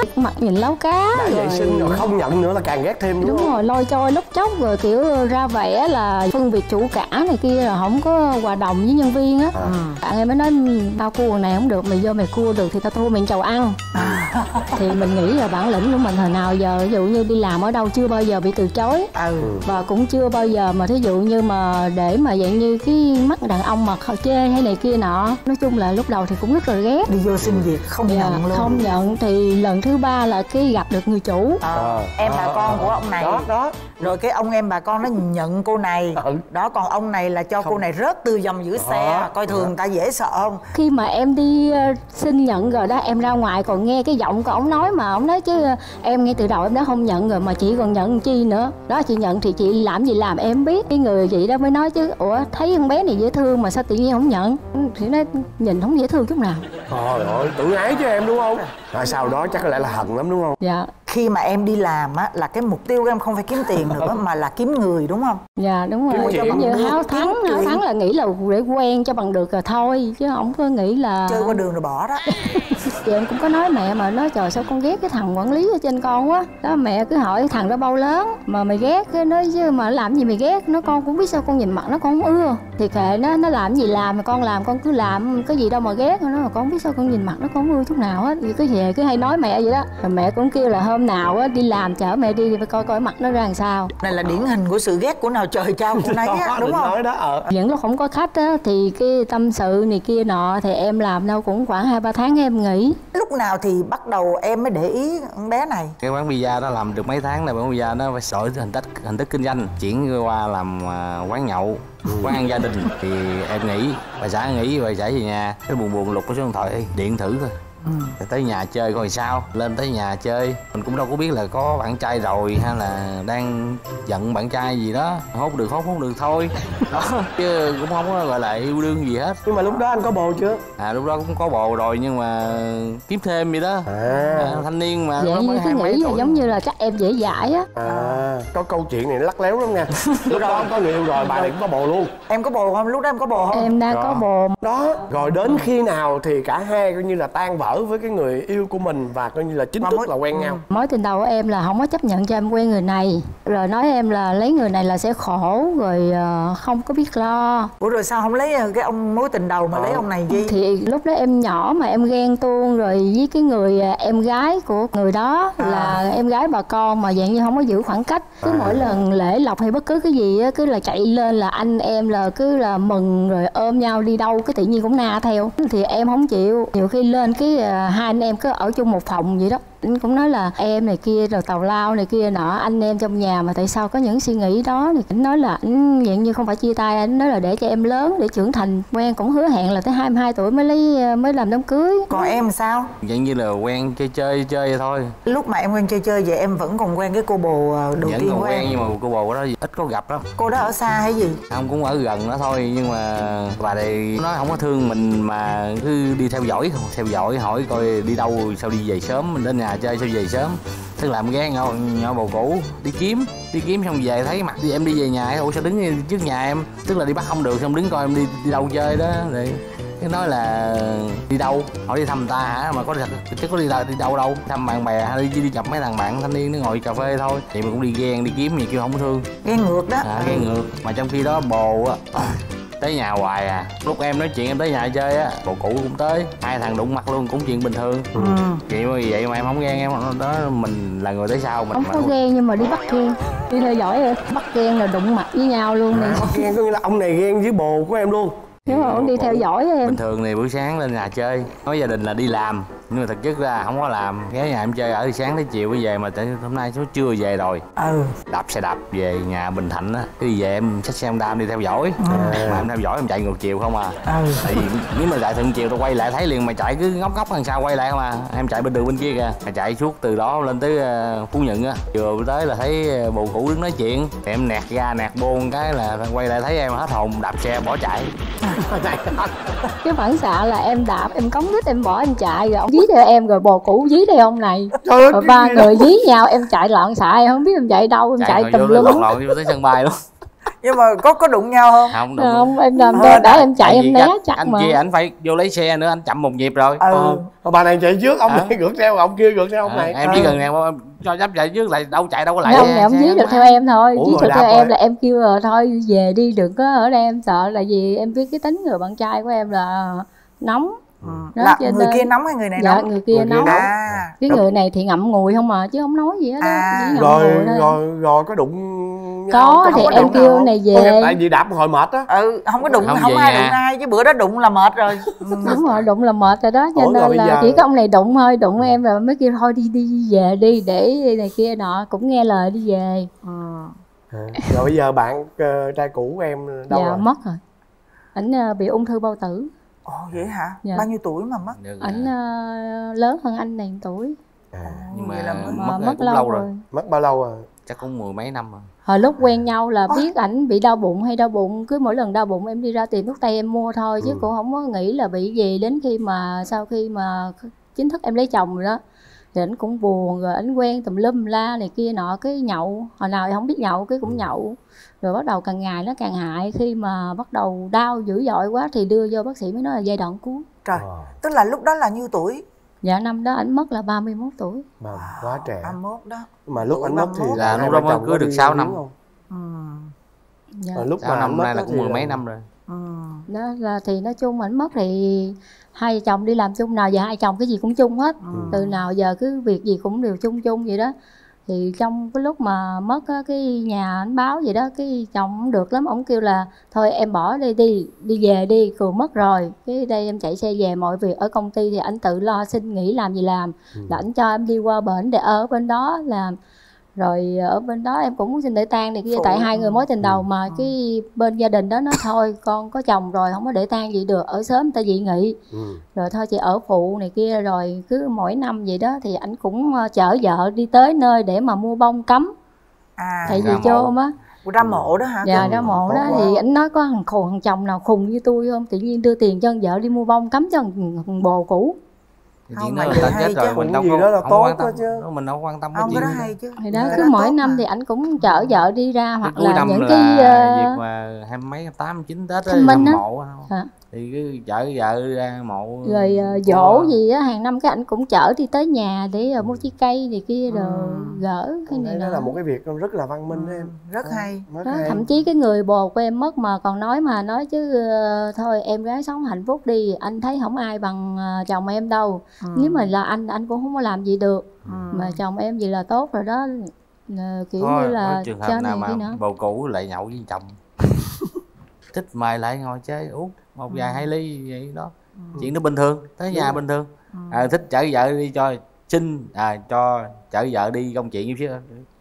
Đã vệ sinh rồi không nhận nữa là càng ghét thêm đúng rồi, lôi trôi lúc chốc rồi kiểu ra vẻ là phân biệt chủ cả này kia là không có hòa đồng với nhân viên á. Bạn em mới nói tao cua con này không được, mày vô mày cua được thì tao thua miệng chầu ăn. Thì mình nghĩ là bản lĩnh của mình hồi nào giờ, ví dụ như đi làm ở đâu chưa bao giờ bị từ chối, và cũng chưa bao giờ mà thí dụ như mà để mà dạng như cái mắt đàn ông mà chê hay này kia nọ. Nói chung là lúc đầu thì cũng rất là ghét. Đi vô xin việc không nhận luôn. Không nhận. Thì lần thứ 3 là cái gặp được người chủ. Em bà con của ông này đó. Rồi cái ông em bà con nó nhận cô này đó, còn ông này là cho cô này rớt từ dòng giữ xe. Coi thường người ta dễ sợ không? Khi mà em đi xin nhận rồi đó, em ra ngoài còn nghe cái giọng của ổng nói, mà ổng nói chứ em ngay từ đầu em đã không nhận rồi mà chị còn nhận chi nữa. Đó, chị nhận thì chị làm gì làm em biết. Cái người chị đó mới nói chứ ủa thấy con bé này dễ thương mà sao tự nhiên không nhận. Thì nó nhìn không dễ thương chút nào. Trời ơi, tự ái cho em đúng không? Rồi sau đó chắc có lẽ là hận lắm đúng không? Dạ. Khi mà em đi làm á là cái mục tiêu của em không phải kiếm tiền nữa mà là kiếm người đúng không? Dạ đúng rồi. Kiểu như háo thắng là nghĩ là để quen cho bằng được rồi thôi, chứ không có nghĩ là chơi qua đường rồi bỏ đó. Thì em cũng có nói mẹ mà nói trời sao con ghét cái thằng quản lý ở trên con quá. Đó mẹ cứ hỏi thằng đó bao lớn mà mày ghét, cái nói chứ mà làm gì mày ghét. Nó con cũng biết sao con nhìn mặt nó con không ưa. Thì kệ nó làm gì làm mà con làm, con cứ làm có gì đâu mà ghét. Nó mà con không biết sao con nhìn mặt nó con không ưa chút nào hết. Thì cứ về cứ hay nói mẹ vậy đó. Rồi mẹ cũng kêu là hôm nào á đi làm chở mẹ đi phải coi mặt nó ra làm sao. Này là điển hình của sự ghét của nào trời trao của nấy á, đúng không? Nói đó. Những lúc không có khách á thì cái tâm sự này kia nọ thì em làm đâu cũng khoảng 2-3 tháng em nghỉ. Lúc nào thì bắt đầu em mới để ý con bé này? Cái quán pizza đó làm được mấy tháng này, quán pizza nó phải đổi hình thức kinh doanh, chuyển qua làm quán nhậu, quán ăn gia đình. Thì em nghỉ, bà xã nghỉ rồi chạy về nhà, cái buồn lục cái số điện thoại điện thử thôi. Tới nhà chơi coi sao, lên tới nhà chơi mình cũng đâu có biết là có bạn trai rồi hay là đang giận bạn trai gì đó, hốt được thôi đó, chứ cũng không có gọi là yêu đương gì hết. Nhưng mà lúc đó anh có bồ chưa? Lúc đó cũng có bồ rồi nhưng mà kiếm thêm vậy đó. Thanh niên mà vậy như cứ nghĩ là giống như là chắc em dễ dãi á. Có câu chuyện này nó lắc léo lắm nha. Lúc đó em có người yêu rồi, bà này cũng có bồ luôn. Em có bồ không? Lúc đó em có bồ không? Em đang có bồ đó. Rồi đến khi nào thì cả hai coi như là tan vỡ với cái người yêu của mình và coi như là chính thức là quen nhau? Mối tình đầu của em là không có chấp nhận cho em quen người này, rồi nói em là lấy người này là sẽ khổ, rồi không có biết lo. Ủa rồi sao không lấy cái ông mối tình đầu mà lấy ông này gì? Thì lúc đó em nhỏ mà em ghen tuông rồi với cái người em gái của người đó, là em gái bà con mà dạng như không có giữ khoảng cách. Cứ mỗi lần lễ lộc hay bất cứ cái gì á, cứ là chạy lên là anh em là cứ là mừng rồi ôm nhau đi đâu cái tự nhiên cũng na theo. Thì em không chịu, nhiều khi lên cái hai anh em cứ ở chung một phòng vậy đó. Anh cũng nói là em này kia rồi tào lao này kia nọ, anh em trong nhà mà tại sao có những suy nghĩ đó. Thì anh nói là anh dạng như không phải chia tay, anh nói là để cho em lớn để trưởng thành. Quen cũng hứa hẹn là tới 22 tuổi mới làm đám cưới. Còn em sao? Dạng như là quen chơi vậy thôi. Lúc mà em quen chơi vậy em vẫn còn quen cái cô bồ đầu tiên còn quen nhưng mà cô bồ đó ít có gặp lắm. Cô đó ở xa hay gì? Không, cũng ở gần đó thôi, nhưng mà bà này nói không có thương mình mà cứ đi theo dõi hỏi coi đi đâu sao đi về sớm, mình đến nhà chơi sao về sớm. tức là em ghé nhỏ bồ cũ đi kiếm xong về thấy mặt em đi về nhà, ủa sao đứng trước nhà em, tức là đi bắt không được, xong đứng coi em đi đâu chơi đó. Rồi cái nói là đi đâu, hỏi đi thăm ta hả, mà có chứ có đi đâu đâu, thăm bạn bè hay đi gặp mấy thằng bạn thanh niên nó ngồi cà phê thôi, thì mình cũng đi ghen đi kiếm gì kêu không thương, ghen ngược đó. Ghen ngược. Mà trong khi đó bồ á tới nhà hoài à, lúc em nói chuyện em tới nhà chơi á, bồ cũ cũng tới, hai thằng đụng mặt luôn, cũng chuyện bình thường. Chuyện như vậy mà em không ghen, em đó mình là người tới sau mình không có ghen, nhưng mà đi bắt ghen, đi theo dõi bắt ghen là đụng mặt với nhau luôn nè. Bắt ghen có nghĩa là ông này ghen với bồ của em luôn. Đúng rồi, ông đi theo dõi em. Bình thường thì buổi sáng lên nhà chơi, nói gia đình là đi làm, nhưng mà thực chất ra không có làm, ghé nhà em chơi ở từ sáng tới chiều mới về, mà hôm nay số trưa về rồi. Đạp xe đạp về nhà Bình Thạnh á, cái đi về em xách xe Honda em đi theo dõi. Mà em theo dõi em chạy ngược chiều không à. Tại vì nếu mà chạy thuận chiều tôi quay lại thấy liền, mà chạy cứ ngóc đằng sau quay lại không à. Em chạy bên đường bên kia kìa, mà chạy suốt từ đó lên tới Phú Nhuận á, vừa tới là thấy bồ cũ đứng nói chuyện, thì em nẹt ra nẹt bôn cái là quay lại thấy em hết hồn, đạp xe bỏ chạy. Cái phản xạ là em đạp, em cống đít, em bỏ em chạy, rồi ông dí theo em, rồi bồ cũ dí theo ông này, rồi ba người dí nhau, em chạy loạn xạ, em không biết em chạy đâu, em chạy tùm lum loạn vô tới sân bay luôn. Nhưng mà có đụng nhau không? Không, em làm để em chạy em né chắc anh mà. Anh kia anh phải vô lấy xe nữa, anh chậm một nhịp rồi. Bà này chạy trước, ông này ngược theo, ông kia ngược theo ông này. Em chỉ cần nào cho dám chạy trước lại đâu chạy đâu có lại. Không, ông dí được theo em thôi, dí được theo em là em kêu rồi thôi về đi, đừng có ở đây em sợ, là vì em biết cái tính người bạn trai của em là nóng. Là người kia nóng hay người này nóng? Dạ, người kia nóng. Cái người này thì ngậm ngùi không mà, chứ không nói gì hết á. Rồi có đụng có thì em kêu này về. Tại vì đạp hồi mệt á. Không có đụng, không ai đụng ai, chứ bữa đó đụng là mệt rồi. Đúng rồi, đụng là mệt rồi đó, cho nên là chỉ có ông này đụng thôi, đụng em rồi mới kêu thôi đi về đi, để này kia nọ, cũng nghe lời đi về. Rồi bây giờ bạn trai cũ của em đâu rồi? Dạ mất rồi, ảnh bị ung thư bao tử. Ồ vậy hả? Dạ. Bao nhiêu tuổi mà mất? Ảnh lớn hơn anh này 1 tuổi. Nhưng mà mất lâu rồi. Mất bao lâu rồi? Chắc cũng 10 mấy năm rồi. Hồi lúc quen nhau là biết ảnh bị đau bụng hay đau bụng, cứ mỗi lần đau bụng em đi ra tìm thuốc tây em mua thôi, chứ cũng không có nghĩ là bị gì. Đến khi mà sau khi mà chính thức em lấy chồng rồi đó, thì ảnh cũng buồn, rồi ảnh quen tùm lum la này kia nọ, cái nhậu, hồi nào thì không biết nhậu, cái cũng nhậu, rồi bắt đầu càng ngày nó càng hại. Khi mà bắt đầu đau dữ dội quá thì đưa vô bác sĩ mới nói là giai đoạn cuối. Trời, tức là lúc đó là nhiêu tuổi? Dạ năm đó ảnh mất là 31 tuổi. Quá trẻ. 31 đó. Mà lúc anh mất thì là lúc đó mới cưới được 6 năm. Dạ. Lúc mà năm nay là cũng 10 mấy năm rồi. Đó là thì nói chung ảnh mất thì hai vợ chồng đi làm chung, nào giờ hai chồng cái gì cũng chung hết. Từ nào giờ cứ việc gì cũng đều chung vậy đó. Thì trong cái lúc mà mất á, cái nhà anh báo vậy đó, cái chồng không được lắm, ổng kêu là thôi em bỏ đi về đi, Cường mất rồi. Cái đây em chạy xe về, mọi việc ở công ty thì anh tự lo, xin nghỉ làm gì làm. Là anh cho em đi qua bển để ở bên đó làm. Rồi ở bên đó em cũng muốn xin để tang này kia, tại hai người mối tình đầu mà. Cái bên gia đình đó nói thôi con có chồng rồi, không có để tang gì được, ở sớm ta dị nghị. Rồi thôi chị ở phụ này kia. Rồi cứ mỗi năm vậy đó thì anh cũng chở vợ đi tới nơi để mà mua bông cắm. Tại vì chôm á. Ra mộ đó hả? Dạ ra mộ đó. Thì anh nói có thằng chồng nào khùng như tôi không, tự nhiên đưa tiền cho vợ đi mua bông cắm cho thằng bồ cũ. Chuyện đó là ta chết rồi, mình đâu có quan tâm chứ. Mình đâu quan tâm cái chuyện đó. Hay chứ. Thì đó cứ mỗi năm thì anh cũng chở vợ đi ra, hoặc là những cái dịp mà 20 mấy 8 9 Tết á, thăm mộ thì cứ chở vợ ra mộ. Rồi dỗ gì á, hàng năm cái anh cũng chở đi tới nhà để mua trái cây này kia rồi gỡ cái này. Đó là một cái việc rất là văn minh đó em. Rất hay. Thậm chí cái người bồ của em mất mà còn nói chứ thôi em gái sống hạnh phúc đi, anh thấy không ai bằng chồng em đâu. Nếu mà là anh cũng không có làm gì được. Mà chồng em gì là tốt rồi đó. Kiểu thôi, như là trường hợp nào mà bồ cũ lại nhậu với chồng thích mời lại ngồi chơi uống một vài 2 ly vậy đó. Chuyện đó bình thường, tới nhà bình thường. Thích chở vợ đi cho cho chở vợ đi công chuyện như xíu.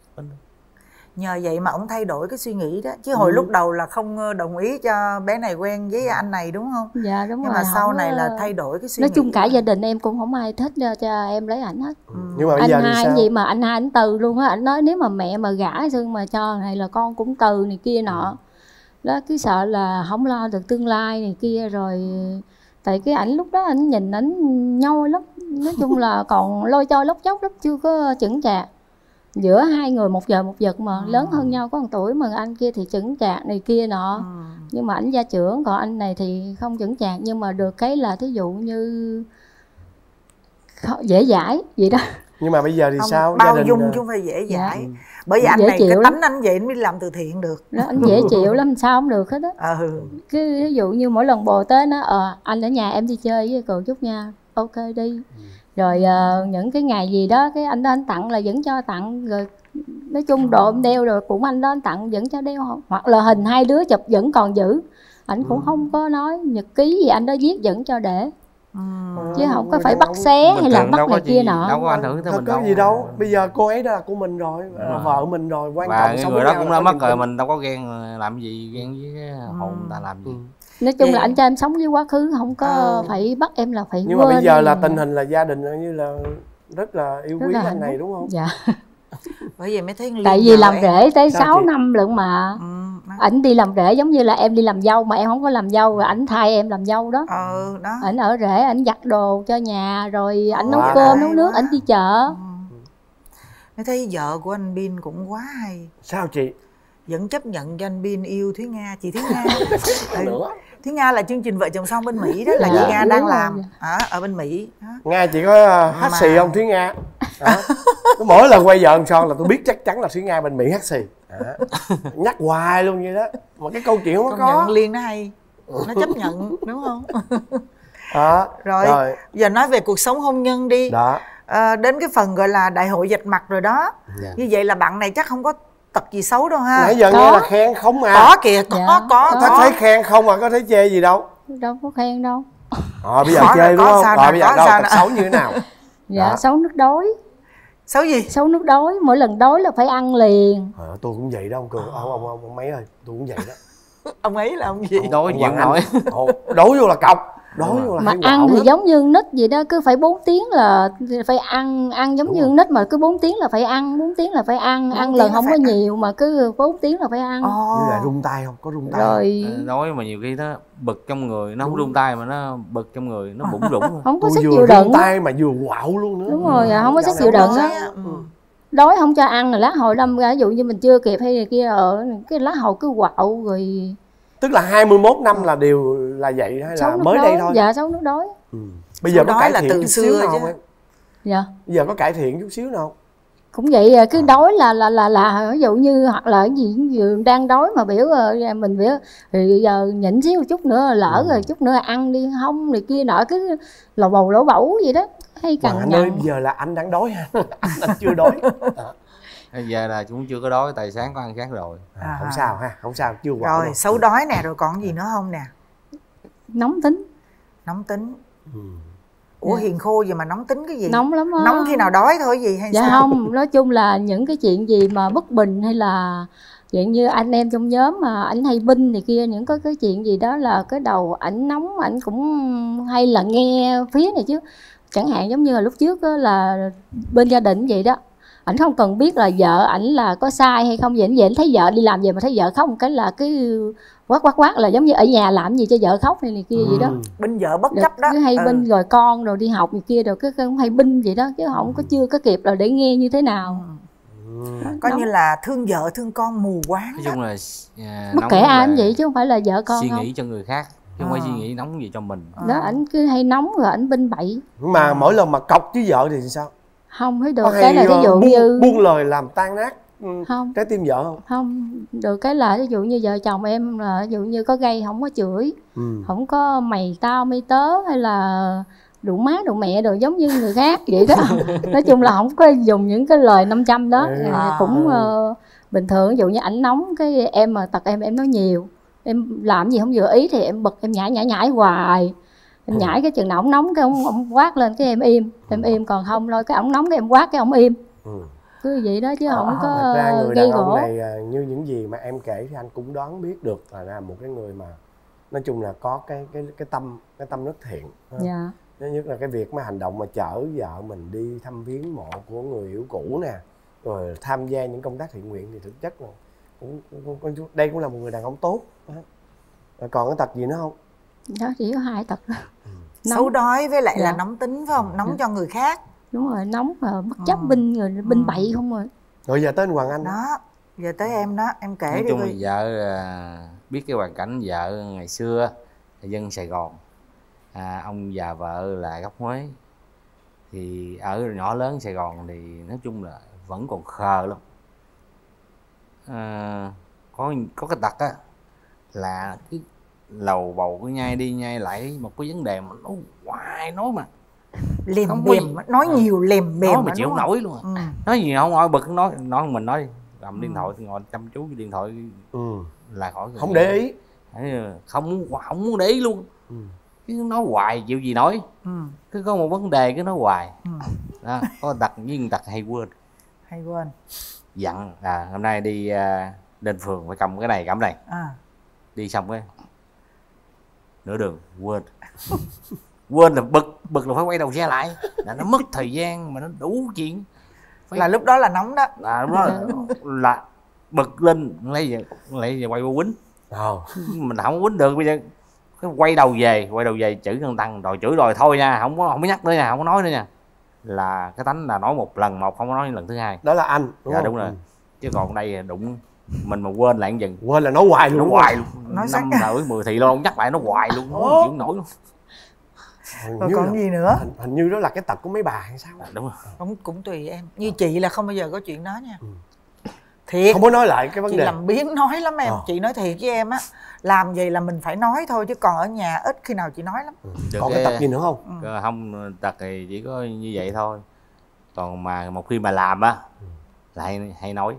Nhờ vậy mà ông thay đổi cái suy nghĩ đó. Chứ hồi lúc đầu là không đồng ý cho bé này quen với anh này đúng không? Dạ đúng. Nhưng rồi. mà sau này là thay đổi cái suy nghĩ. Nói chung cả gia đình em cũng không ai thích cho em lấy ảnh hết. Nhưng mà anh giờ hai anh gì mà anh hai anh từ luôn á. Anh nói nếu mà mẹ mà gả xương mà cho này là con cũng từ này kia nọ. Đó cứ sợ là không lo được tương lai này kia rồi. Tại cái ảnh lúc đó anh nhìn ảnh nhoi lắm. Nói chung là còn lôi trôi lóc chóc lắm, chưa có chững chạc. giữa hai người một giờ một vực mà lớn hơn nhau có 1 tuổi, mà anh kia thì chững chạc này kia nọ. Nhưng mà ảnh gia trưởng, còn anh này thì không chững chạc, nhưng mà được cái là thí dụ như dễ dãi vậy đó. Nhưng mà bây giờ thì không, bao bao dung chứ không phải dễ dãi. Bởi vì anh này cái tánh anh vậy mới làm từ thiện được đó, anh dễ chịu lắm, sao không được hết á. Cứ ví dụ như mỗi lần bồ tới nó anh ở nhà em đi chơi với cô chút nha, ok đi. Rồi những cái ngày gì đó cái anh đó anh tặng là vẫn cho tặng, rồi nói chung đồ em đeo rồi cũng anh đó anh tặng vẫn cho đeo, hoặc là hình hai đứa chụp vẫn còn giữ, ảnh cũng không có nói nhật ký gì anh đó viết vẫn cho để. Chứ không có phải bắt xé hay là bắt này kia nọ. Đâu có ảnh hưởng tới mình đâu. Gì đâu, bây giờ cô ấy đó là của mình rồi, vợ mình rồi, quan trọng sống người đó cũng đã mất rồi, mình đâu có ghen làm gì, ghen với cái hồn người ta làm gì. Nói chung là anh cho em sống với quá khứ, không có phải bắt em là phải nhưng quên. Nhưng mà bây giờ là tình hình là gia đình như là rất là yêu quý anh này đúng không? Dạ. Bởi vì mới thấy tại vì làm rể tới 6 năm lận mà. Ảnh đi làm rể giống như là em đi làm dâu mà em không có làm dâu, rồi ảnh thay em làm dâu đó. Ảnh ở rể, ảnh giặt đồ cho nhà, rồi ảnh nấu cơm nấu nước, ảnh đi chợ. Mới thấy vợ của anh Bin cũng quá hay. Sao chị? Vẫn chấp nhận cho anh Bin yêu Thúy Nga, chị Thúy Nga. Thúy Nga là chương trình Vợ Chồng Son bên Mỹ đó, là chị Nga đang làm ở bên Mỹ. Nga chị có hát xì không Thúy Nga? Mỗi lần quay Vợ Chồng Son là tôi biết chắc chắn là Thúy Nga bên Mỹ hát xì. Nhắc hoài luôn vậy đó, mà cái câu chuyện không có. Liên nó hay, nó chấp nhận đúng không? Rồi giờ nói về cuộc sống hôn nhân đi. Đến cái phần gọi là đại hội vạch mặt rồi đó. Như vậy là bạn này chắc không có tật gì xấu đâu ha. Nãy giờ nghe là khen không à. Có kìa, có. Thấy khen không à, có thấy chê gì đâu. Đâu có khen đâu. Bây giờ chê đúng không? Bây giờ đâu, tật xấu như thế nào? Dạ, xấu nước đói. Xấu gì? Xấu nước đói, mỗi lần đói là phải ăn liền. Tôi cũng vậy đó ông Cường, ông mấy ơi, tôi cũng vậy đó. Ông ấy là ông gì? Đói vẫn nói. Đói vô là cọc. Đói vô là mà ăn thì giống như nít vậy đó, cứ phải 4 tiếng là phải ăn giống như nít mà cứ 4 tiếng là phải ăn, 4 tiếng là phải ăn lần không có nhiều mà cứ 4 tiếng là phải ăn. Như là rung tay không? Có rung tay rồi đói mà nhiều khi nó bực trong người, nó không rung tay mà nó bực trong người, nó bủng rủng. Không có sức chịu đựng. Rung tay mà vừa quạo luôn nữa. Đúng rồi, không có sức chịu đựng á. Đói không cho ăn là lá hồi đâm ra, ví dụ như mình chưa kịp hay này kia ở cái lá hồi cứ quạo rồi. Tức là 21 năm là đều là vậy hay là mới đây thôi? Dạ, xấu nước đói. Bây giờ có cải thiện từ chút xíu nào không em? Dạ. Bây giờ có cải thiện chút xíu nào? Cũng vậy, cứ đói là ví dụ như hoặc là cái gì đang đói mà biểu mình biểu thì giờ nhịn xíu chút nữa lỡ rồi chút nữa ăn đi không này kia nọ, cứ lầu bầu lỗ bẩu gì đó hay cằn nhằn. Anh ơi, bây giờ là anh đang đói ha. Anh chưa đói. Bây giờ là cũng chưa có đói, tại sáng có ăn sáng rồi. Không sao ha, không sao, chưa quạo. Rồi, xấu đói nè, rồi còn gì nữa không nè? Nóng tính. Nóng tính. Ủa hiền khô gì mà nóng tính cái gì? Nóng lắm á. Nóng khi nào đói thôi gì hay dạ sao? Không, nói chung là những cái chuyện gì mà bất bình hay là dạng như anh em trong nhóm mà ảnh hay binh này kia, những cái chuyện gì đó là cái đầu ảnh nóng, ảnh cũng hay là nghe phía này chứ. Chẳng hạn giống như là lúc trước là bên gia đình vậy đó, ảnh không cần biết là vợ ảnh là có sai hay không, vậy ảnh thấy vợ đi làm về mà thấy vợ khóc một cái là cái quát là giống như ở nhà làm gì cho vợ khóc này kia vậy đó. Binh vợ bất chấp đó. Cứ hay binh rồi con rồi đi học này kia rồi cứ hay binh vậy đó, chứ không có chưa có kịp rồi để nghe như thế nào. Coi như là thương vợ thương con mù quáng. Nói chung là bất kể ai cũng vậy chứ không phải là vợ con suy không. nghĩ cho người khác chứ không phải suy nghĩ nóng gì cho mình. Đó, ảnh cứ hay nóng rồi ảnh binh bậy. Mà mỗi lần mà cọc với vợ thì sao? Không thấy được cái là ví dụ như buông lời làm tan nát không trái tim vợ không? Không được cái là ví dụ như vợ chồng em là ví dụ như có gây không có chửi, không có mày tao mày tớ hay là đủ má đủ mẹ rồi giống như người khác vậy đó. Nói chung là không có dùng những cái lời 500 đó. Cũng bình thường. Ví dụ như ảnh nóng cái em mà tật em nói nhiều, em làm gì không vừa ý thì em bực, em nhảy hoài. Em nhảy cái chừng nào ổng nóng cái ông quát lên cái em im, còn không thôi cái ổng nóng cái em quát cái ông im. Cứ vậy đó chứ không có thật ra người gây đàn ông gỗ. này như những gì mà em kể thì anh cũng đoán biết được là một cái người mà nói chung là có cái tâm rất thiện. Dạ. Nhất là cái việc mà hành động mà chở vợ mình đi thăm viếng mộ của người yêu cũ nè, rồi tham gia những công tác thiện nguyện thì thực chất là đây cũng là một người đàn ông tốt. Còn cái tật gì nữa không? Đó chỉ có 2 tật đó. Xấu đói với lại là nóng tính phải không? Nóng cho người khác. Đúng rồi, nóng mà bất chấp binh rồi binh bậy không rồi. Rồi giờ tới anh Hoàng Anh đó. Giờ tới em đó, em kể nói đi. chung là vợ biết cái hoàn cảnh vợ ngày xưa là dân Sài Gòn, ông già vợ là gốc Huế, thì ở nhỏ lớn Sài Gòn thì nói chung là vẫn còn khờ lắm. Có cái tật á là cái lầu bầu cứ nhai đi nhai lại một cái vấn đề mà nó hoài nói mà lềm bềm, nói nhiều lềm bềm nói mà chịu không nổi luôn nói gì không nói bực nói mình nói cầm điện thoại ngồi chăm chú cái điện thoại là khỏi không để ý, không muốn để ý luôn. Cứ nói hoài chịu gì nói, cứ có một vấn đề cứ nói hoài. Đó, có tật với tật hay quên dặn hôm nay đi lên phường phải cầm cái này cầm này, đi xong cái nửa đường quên là bực là phải quay đầu xe lại, là nó mất thời gian mà nó đủ chuyện là lúc đó là nóng đó, là lúc đó là bực lên lấy về quay qua quýnh. Mình không quýnh được, bây giờ cái quay đầu về chửi thằng Tăng rồi chửi rồi thôi nha, không có nhắc nữa nha, không có nói nữa nha. Là cái tánh là nói một lần không có nói lần thứ hai. Đó là anh đúng không? Đúng rồi. Chứ còn đây đụng mình mà quên lại dừng, quên là nói hoài luôn, nói 5 tuổi 10 thì lo nhắc lại nó hoài luôn, không chịu nổi luôn. Rồi còn gì nữa? Hình như đó là cái tật của mấy bà hay sao? Đúng rồi. Cũng tùy em. Như chị là không bao giờ có chuyện đó nha. Thiệt. Không có nói lại cái vấn đề. Chị làm biếng nói lắm em. Chị nói thiệt với em á, làm gì là mình phải nói thôi, chứ còn ở nhà ít khi nào chị nói lắm. Còn cái tật gì nữa không? Không, tật thì chỉ có như vậy thôi. Còn mà một khi mà làm á là hay nói.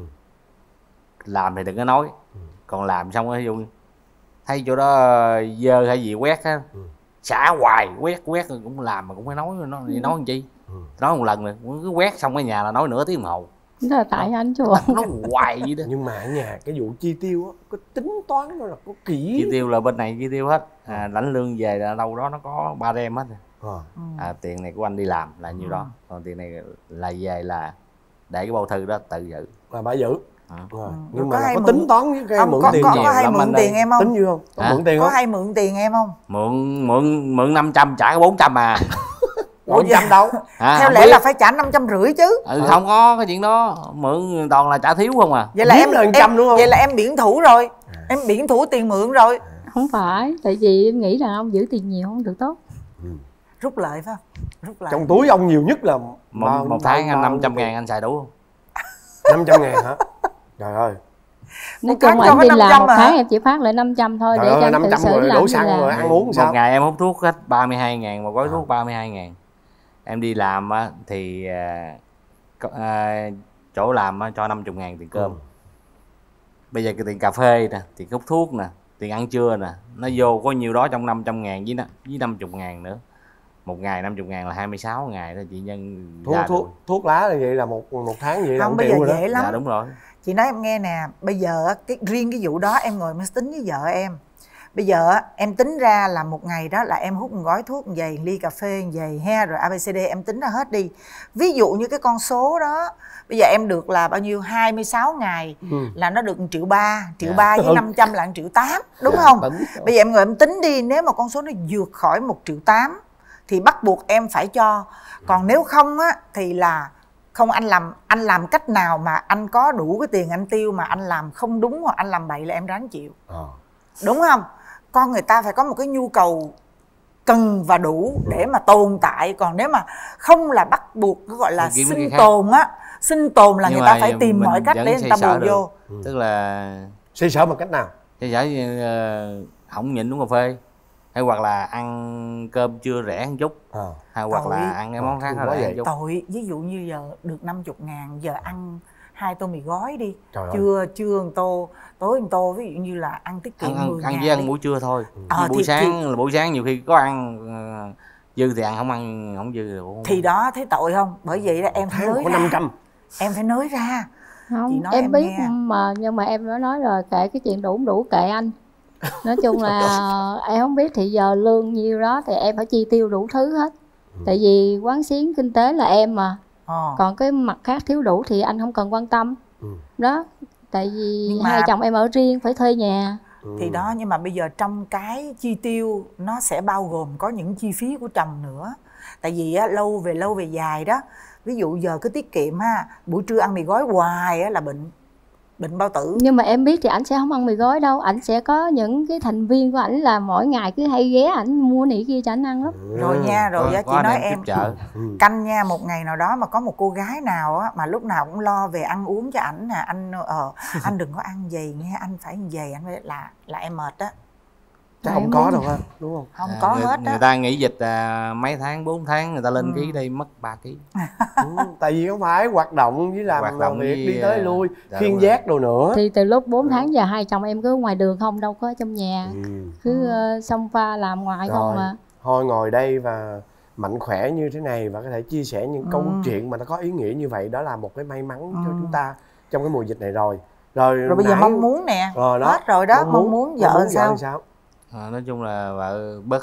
Làm thì đừng có nói. Còn làm xong ví dụ thấy chỗ đó dơ hay gì quét á, xả hoài quét cũng làm mà cũng phải nói nói làm chi. Nói một lần rồi cứ quét xong cái nhà là nói nửa tiếng đồng hồ. Đó là tại anh chứ nó hoài vậy đó. Nhưng mà ở nhà cái vụ chi tiêu á có tính toán nó là có kỹ. Chi tiêu là bên này chi tiêu hết, lãnh lương về là đâu đó nó có 3 đêm hết. Tiền này của anh đi làm là nhiêu đó, còn tiền này là về là để cái bao thư đó tự giữ mà bà giữ. Nhưng mà có có tính toán với cái mượn tiền có hay mượn tiền em không? Tính như không? Có mượn tiền không? Có hay mượn tiền em không? Mượn 500 trả có 400 à. 400 đâu? Theo lẽ là phải trả 550 chứ. Không có cái chuyện đó, mượn toàn là trả thiếu không à. Vậy là em 100 đúng không? Vậy là em biển thủ rồi. Em biển thủ tiền mượn rồi. Không phải, tại vì em nghĩ là ông giữ tiền nhiều không được tốt. Rút lợi phải không? Rút lợi. Trong túi ông nhiều nhất là một tháng anh 500 ngàn anh xài đủ không? 500 ngàn hả? Trời ơi. Nói chung anh đi làm một tháng em chỉ phát lại 500 thôi. Trời để cho anh tự xử rồi đổ xăng rồi ăn uống sao? Một ngày em hút thuốc hết 32 ngàn, một gói thuốc 32 ngàn. Em đi làm thì chỗ làm cho 50 ngàn tiền cơm. Bây giờ cái tiền cà phê nè, tiền hút thuốc nè, tiền ăn trưa nè, nó vô có nhiều đó trong 500 ngàn với 50 ngàn nữa. Một ngày 50 ngàn là 26 ngày đó chị nhân. Thuốc lá là vậy là một tháng vậy là không, bây giờ dễ lắm. Dạ đúng rồi. Chị nói em nghe nè, bây giờ riêng cái vụ đó em ngồi mới tính với vợ em. Bây giờ em tính ra là một ngày đó là em hút một gói thuốc như vậy, ly cà phê như vậy ha, rồi ABCD em tính ra hết đi. Ví dụ như cái con số đó bây giờ em được là bao nhiêu, 26 ngày là nó được 1,3 triệu, 1,3 triệu với 500 là 1,8 triệu, đúng không? Bây giờ em ngồi em tính đi, nếu mà con số nó vượt khỏi 1,8 triệu thì bắt buộc em phải cho. Còn nếu không á thì là không, anh làm cách nào mà anh có đủ cái tiền anh tiêu mà anh làm không đúng hoặc anh làm bậy là em ráng chịu. Đúng không? Con người ta phải có một cái nhu cầu cần và đủ để mà tồn tại. Còn nếu mà không là bắt buộc cái gọi là sinh tồn á. Sinh tồn là người ta phải tìm mọi cách để người ta bù vô. Tức là xoay sở bằng cách nào? Xoay sở không nhịn uống cà phê, hay hoặc là ăn cơm trưa rẻ một chút, hay hoặc là ăn cái món khác rẻ một chút. Tội, ví dụ như giờ được 50 ngàn, giờ ăn 2 tô mì gói đi. Trưa 1 tô, tối 1 tô, ví dụ như là ăn tiết kiệm 10 ngàn. Ăn với ăn buổi trưa thôi. Buổi sáng nhiều khi có ăn dư thì ăn, không ăn không dư thì đó, thấy tội không? Bởi vậy là em phải nới ra. 500. Em phải nới ra. Không, em biết nghe. Mà nhưng mà em đã nói rồi, kệ cái chuyện đủ không đủ kệ anh. Nói chung là em không biết thì giờ lương nhiêu đó thì em phải chi tiêu đủ thứ hết. Tại vì quán xuyến kinh tế là em mà. Còn cái mặt khác thiếu đủ thì anh không cần quan tâm. Đó, tại vì hai chồng em ở riêng phải thuê nhà. Thì đó, nhưng mà bây giờ trong cái chi tiêu nó sẽ bao gồm có những chi phí của chồng nữa. Tại vì á, lâu về dài đó, ví dụ giờ cứ tiết kiệm ha, buổi trưa ăn mì gói hoài á là bệnh bao tử. Nhưng mà em biết thì ảnh sẽ không ăn mì gói đâu, ảnh sẽ có những cái thành viên của ảnh là mỗi ngày cứ hay ghé ảnh mua này kia cho ảnh ăn lắm. Rồi nha, rồi á, chị nói em chợ. Canh nha, một ngày nào đó mà có một cô gái nào á mà lúc nào cũng lo về ăn uống cho ảnh nè, anh đừng có ăn gì nghe, anh phải ăn gì, anh phải là em mệt á. Chắc không có đâu ha, đúng không? Không có hết á. Người ta nghỉ dịch mấy tháng, 4 tháng người ta lên ký đây mất 3 ký. Tại vì không phải hoạt động với làm việc đi tới lui, khiên giác đồ nữa. Thì từ lúc 4 tháng giờ hai chồng em cứ ngoài đường không, đâu có ở trong nhà. Cứ xông pha làm ngoài không mà. Thôi ngồi đây và mạnh khỏe như thế này và có thể chia sẻ những câu chuyện mà nó có ý nghĩa như vậy, đó là một cái may mắn cho chúng ta trong cái mùa dịch này rồi. Rồi bây giờ mong muốn nè, hết rồi đó, mong muốn vợ sao? Nói chung là vợ bớt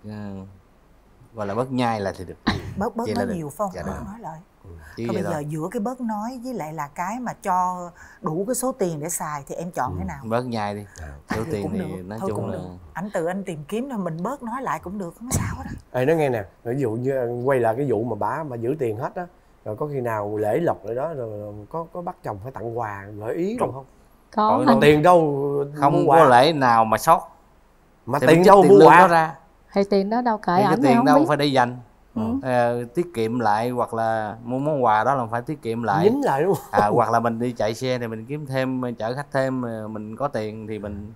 gọi là bớt nhai là thì được. Bớt nói nhiều phải không? Bớt nói lời. Thôi bây giờ giữa cái bớt nói với lại là cái mà cho đủ cái số tiền để xài thì em chọn cái nào? Bớt nhai đi. Số tiền thì nói thôi chung là anh tìm kiếm thôi, mình bớt nói lại cũng được, không sao hết á. Ê nói nghe nè, ví dụ như quay lại cái vụ mà bả mà giữ tiền hết á, rồi có khi nào lễ lộc rồi đó rồi có bắt chồng phải tặng quà gợi ý rồi không? Có tiền đâu không có lễ nào mà sót. Mà tiền đâu mua quà ra? Thì tiền đó đâu cởi cái tiền đâu phải để dành. Tiết kiệm lại, hoặc là mua món quà đó là phải tiết kiệm lại, dính lại đúng không? Hoặc là mình đi chạy xe thì mình kiếm thêm, chở khách thêm, mình có tiền thì mình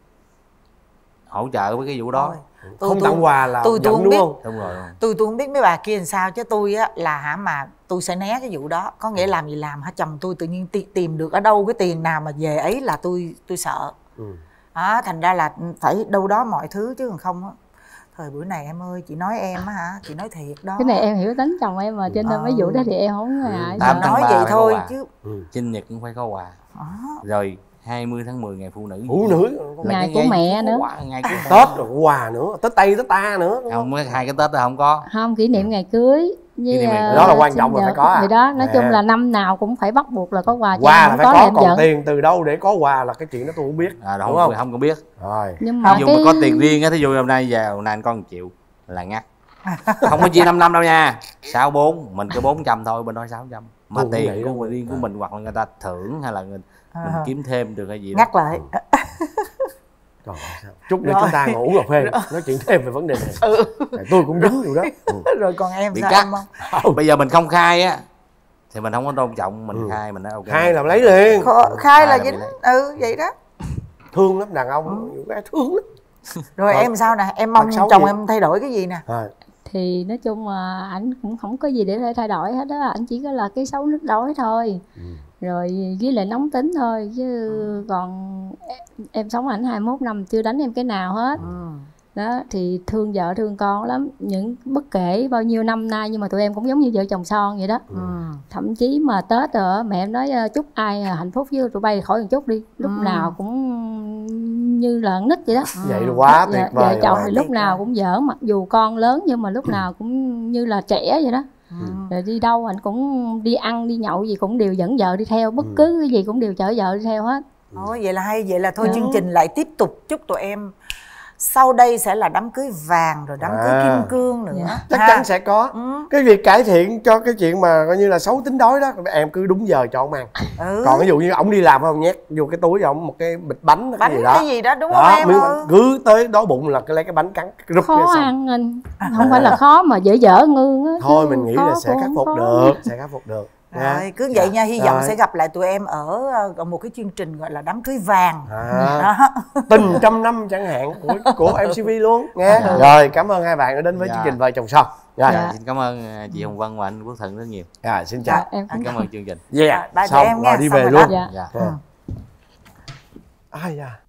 hỗ trợ với cái vụ đó. Không tặng quà là tôi giận không đúng biết. không? Đúng rồi. Tôi không biết mấy bà kia làm sao, chứ tôi á là mà tôi sẽ né cái vụ đó. Có nghĩa làm gì làm hả, chồng tôi tự nhiên tìm được ở đâu cái tiền nào mà về ấy là tôi sợ. Thành ra là phải đâu đó mọi thứ, chứ còn không á. Thời bữa này em ơi, chị nói em á hả, chị nói thiệt đó. Cái này em hiểu tính chồng em mà, cho nên mấy vụ đó thì em không ngại. Em nói vậy thôi chứ. Sinh nhật cũng phải có quà. Rồi 20 tháng 10 ngày phụ nữ. Ngày của mẹ nữa. Ngày của Tết rồi quà nữa, Tết Tây Tết Ta nữa. Không, hai cái Tết đó không có. Không, kỷ niệm ngày cưới. Đó là quan trọng mà phải có. Thì đó, nói chung là năm nào cũng phải bắt buộc là có quà. Quà là phải có, còn tiền từ đâu để có quà là cái chuyện đó tôi không biết. Đúng không? Không có biết. Rồi. Nhưng mà dù mà có tiền riêng á, thí dụ hôm nay giờ anh có 1 triệu là ngắt. Không có chia 5 năm đâu nha. 6-4, mình cứ 400 thôi, bên đó 600. Mà tiền của mình riêng của mình, hoặc là người ta thưởng hay là mình kiếm thêm được hay gì đó. Ngắt lại. Trời ơi, chút nữa chúng ta ngồi uống cà phê nói chuyện thêm về vấn đề này. Tôi cũng dính điều đó. Rồi còn em bị sao cắt. em không? Bây giờ mình không khai á thì mình không có tôn trọng, mình khai mình nói ok. Khai là lấy liền. Khai là dính. Vậy đó. Thương lắm, đàn ông gái thương lắm. Rồi em sao nè, em mong chồng em thay đổi cái gì nè? Thì nói chung là ảnh cũng không có gì để thay đổi hết đó, ảnh chỉ có là cái xấu nước đói thôi. Rồi với lại nóng tính thôi, chứ còn em sống ảnh 21 năm chưa đánh em cái nào hết. Đó thì thương vợ thương con lắm, những bất kể bao nhiêu năm nay nhưng mà tụi em cũng giống như vợ chồng son vậy đó. Thậm chí mà Tết rồi mẹ em nói chúc ai hạnh phúc với tụi bay khỏi một chút đi, lúc nào cũng như là nít vậy đó. Vậy là quá tuyệt vời. Vợ chồng thì lúc nào cũng giỡn, mặc dù con lớn nhưng mà lúc nào cũng như là trẻ vậy đó. Rồi đi đâu anh cũng đi ăn đi nhậu gì cũng đều dẫn vợ đi theo, bất cứ cái gì cũng đều chở vợ đi theo hết. Vậy là hay, vậy là thôi chương trình lại tiếp tục chúc tụi em sau đây sẽ là đám cưới vàng rồi đám cưới kim cương nữa. Chắc chắn sẽ có. Cái việc cải thiện cho cái chuyện mà coi như là xấu tính đói đó, em cứ đúng giờ cho ông ăn. Còn ví dụ như ổng đi làm không, nhét vô cái túi ổng một cái bịch bánh cái gì đó đúng không em ơi? Cứ tới đói bụng là lấy cái bánh cắn rút khó ăn anh, không phải là khó mà dở ngương á. Thôi mình nghĩ là sẽ khắc phục được, sẽ khắc phục được. Rồi cứ vậy nha, hy vọng sẽ gặp lại tụi em ở một cái chương trình gọi là đám cưới vàng. Tình 100 năm chẳng hạn của MCV luôn nghe. Rồi cảm ơn hai bạn đã đến với chương trình Vợ Chồng Son. Xin cảm ơn chị Hồng Vân và anh Quốc Thuận rất nhiều. Xin chào. Em cảm ơn chương trình. Bye em nha. Đi về luôn. Dạ. Ai da.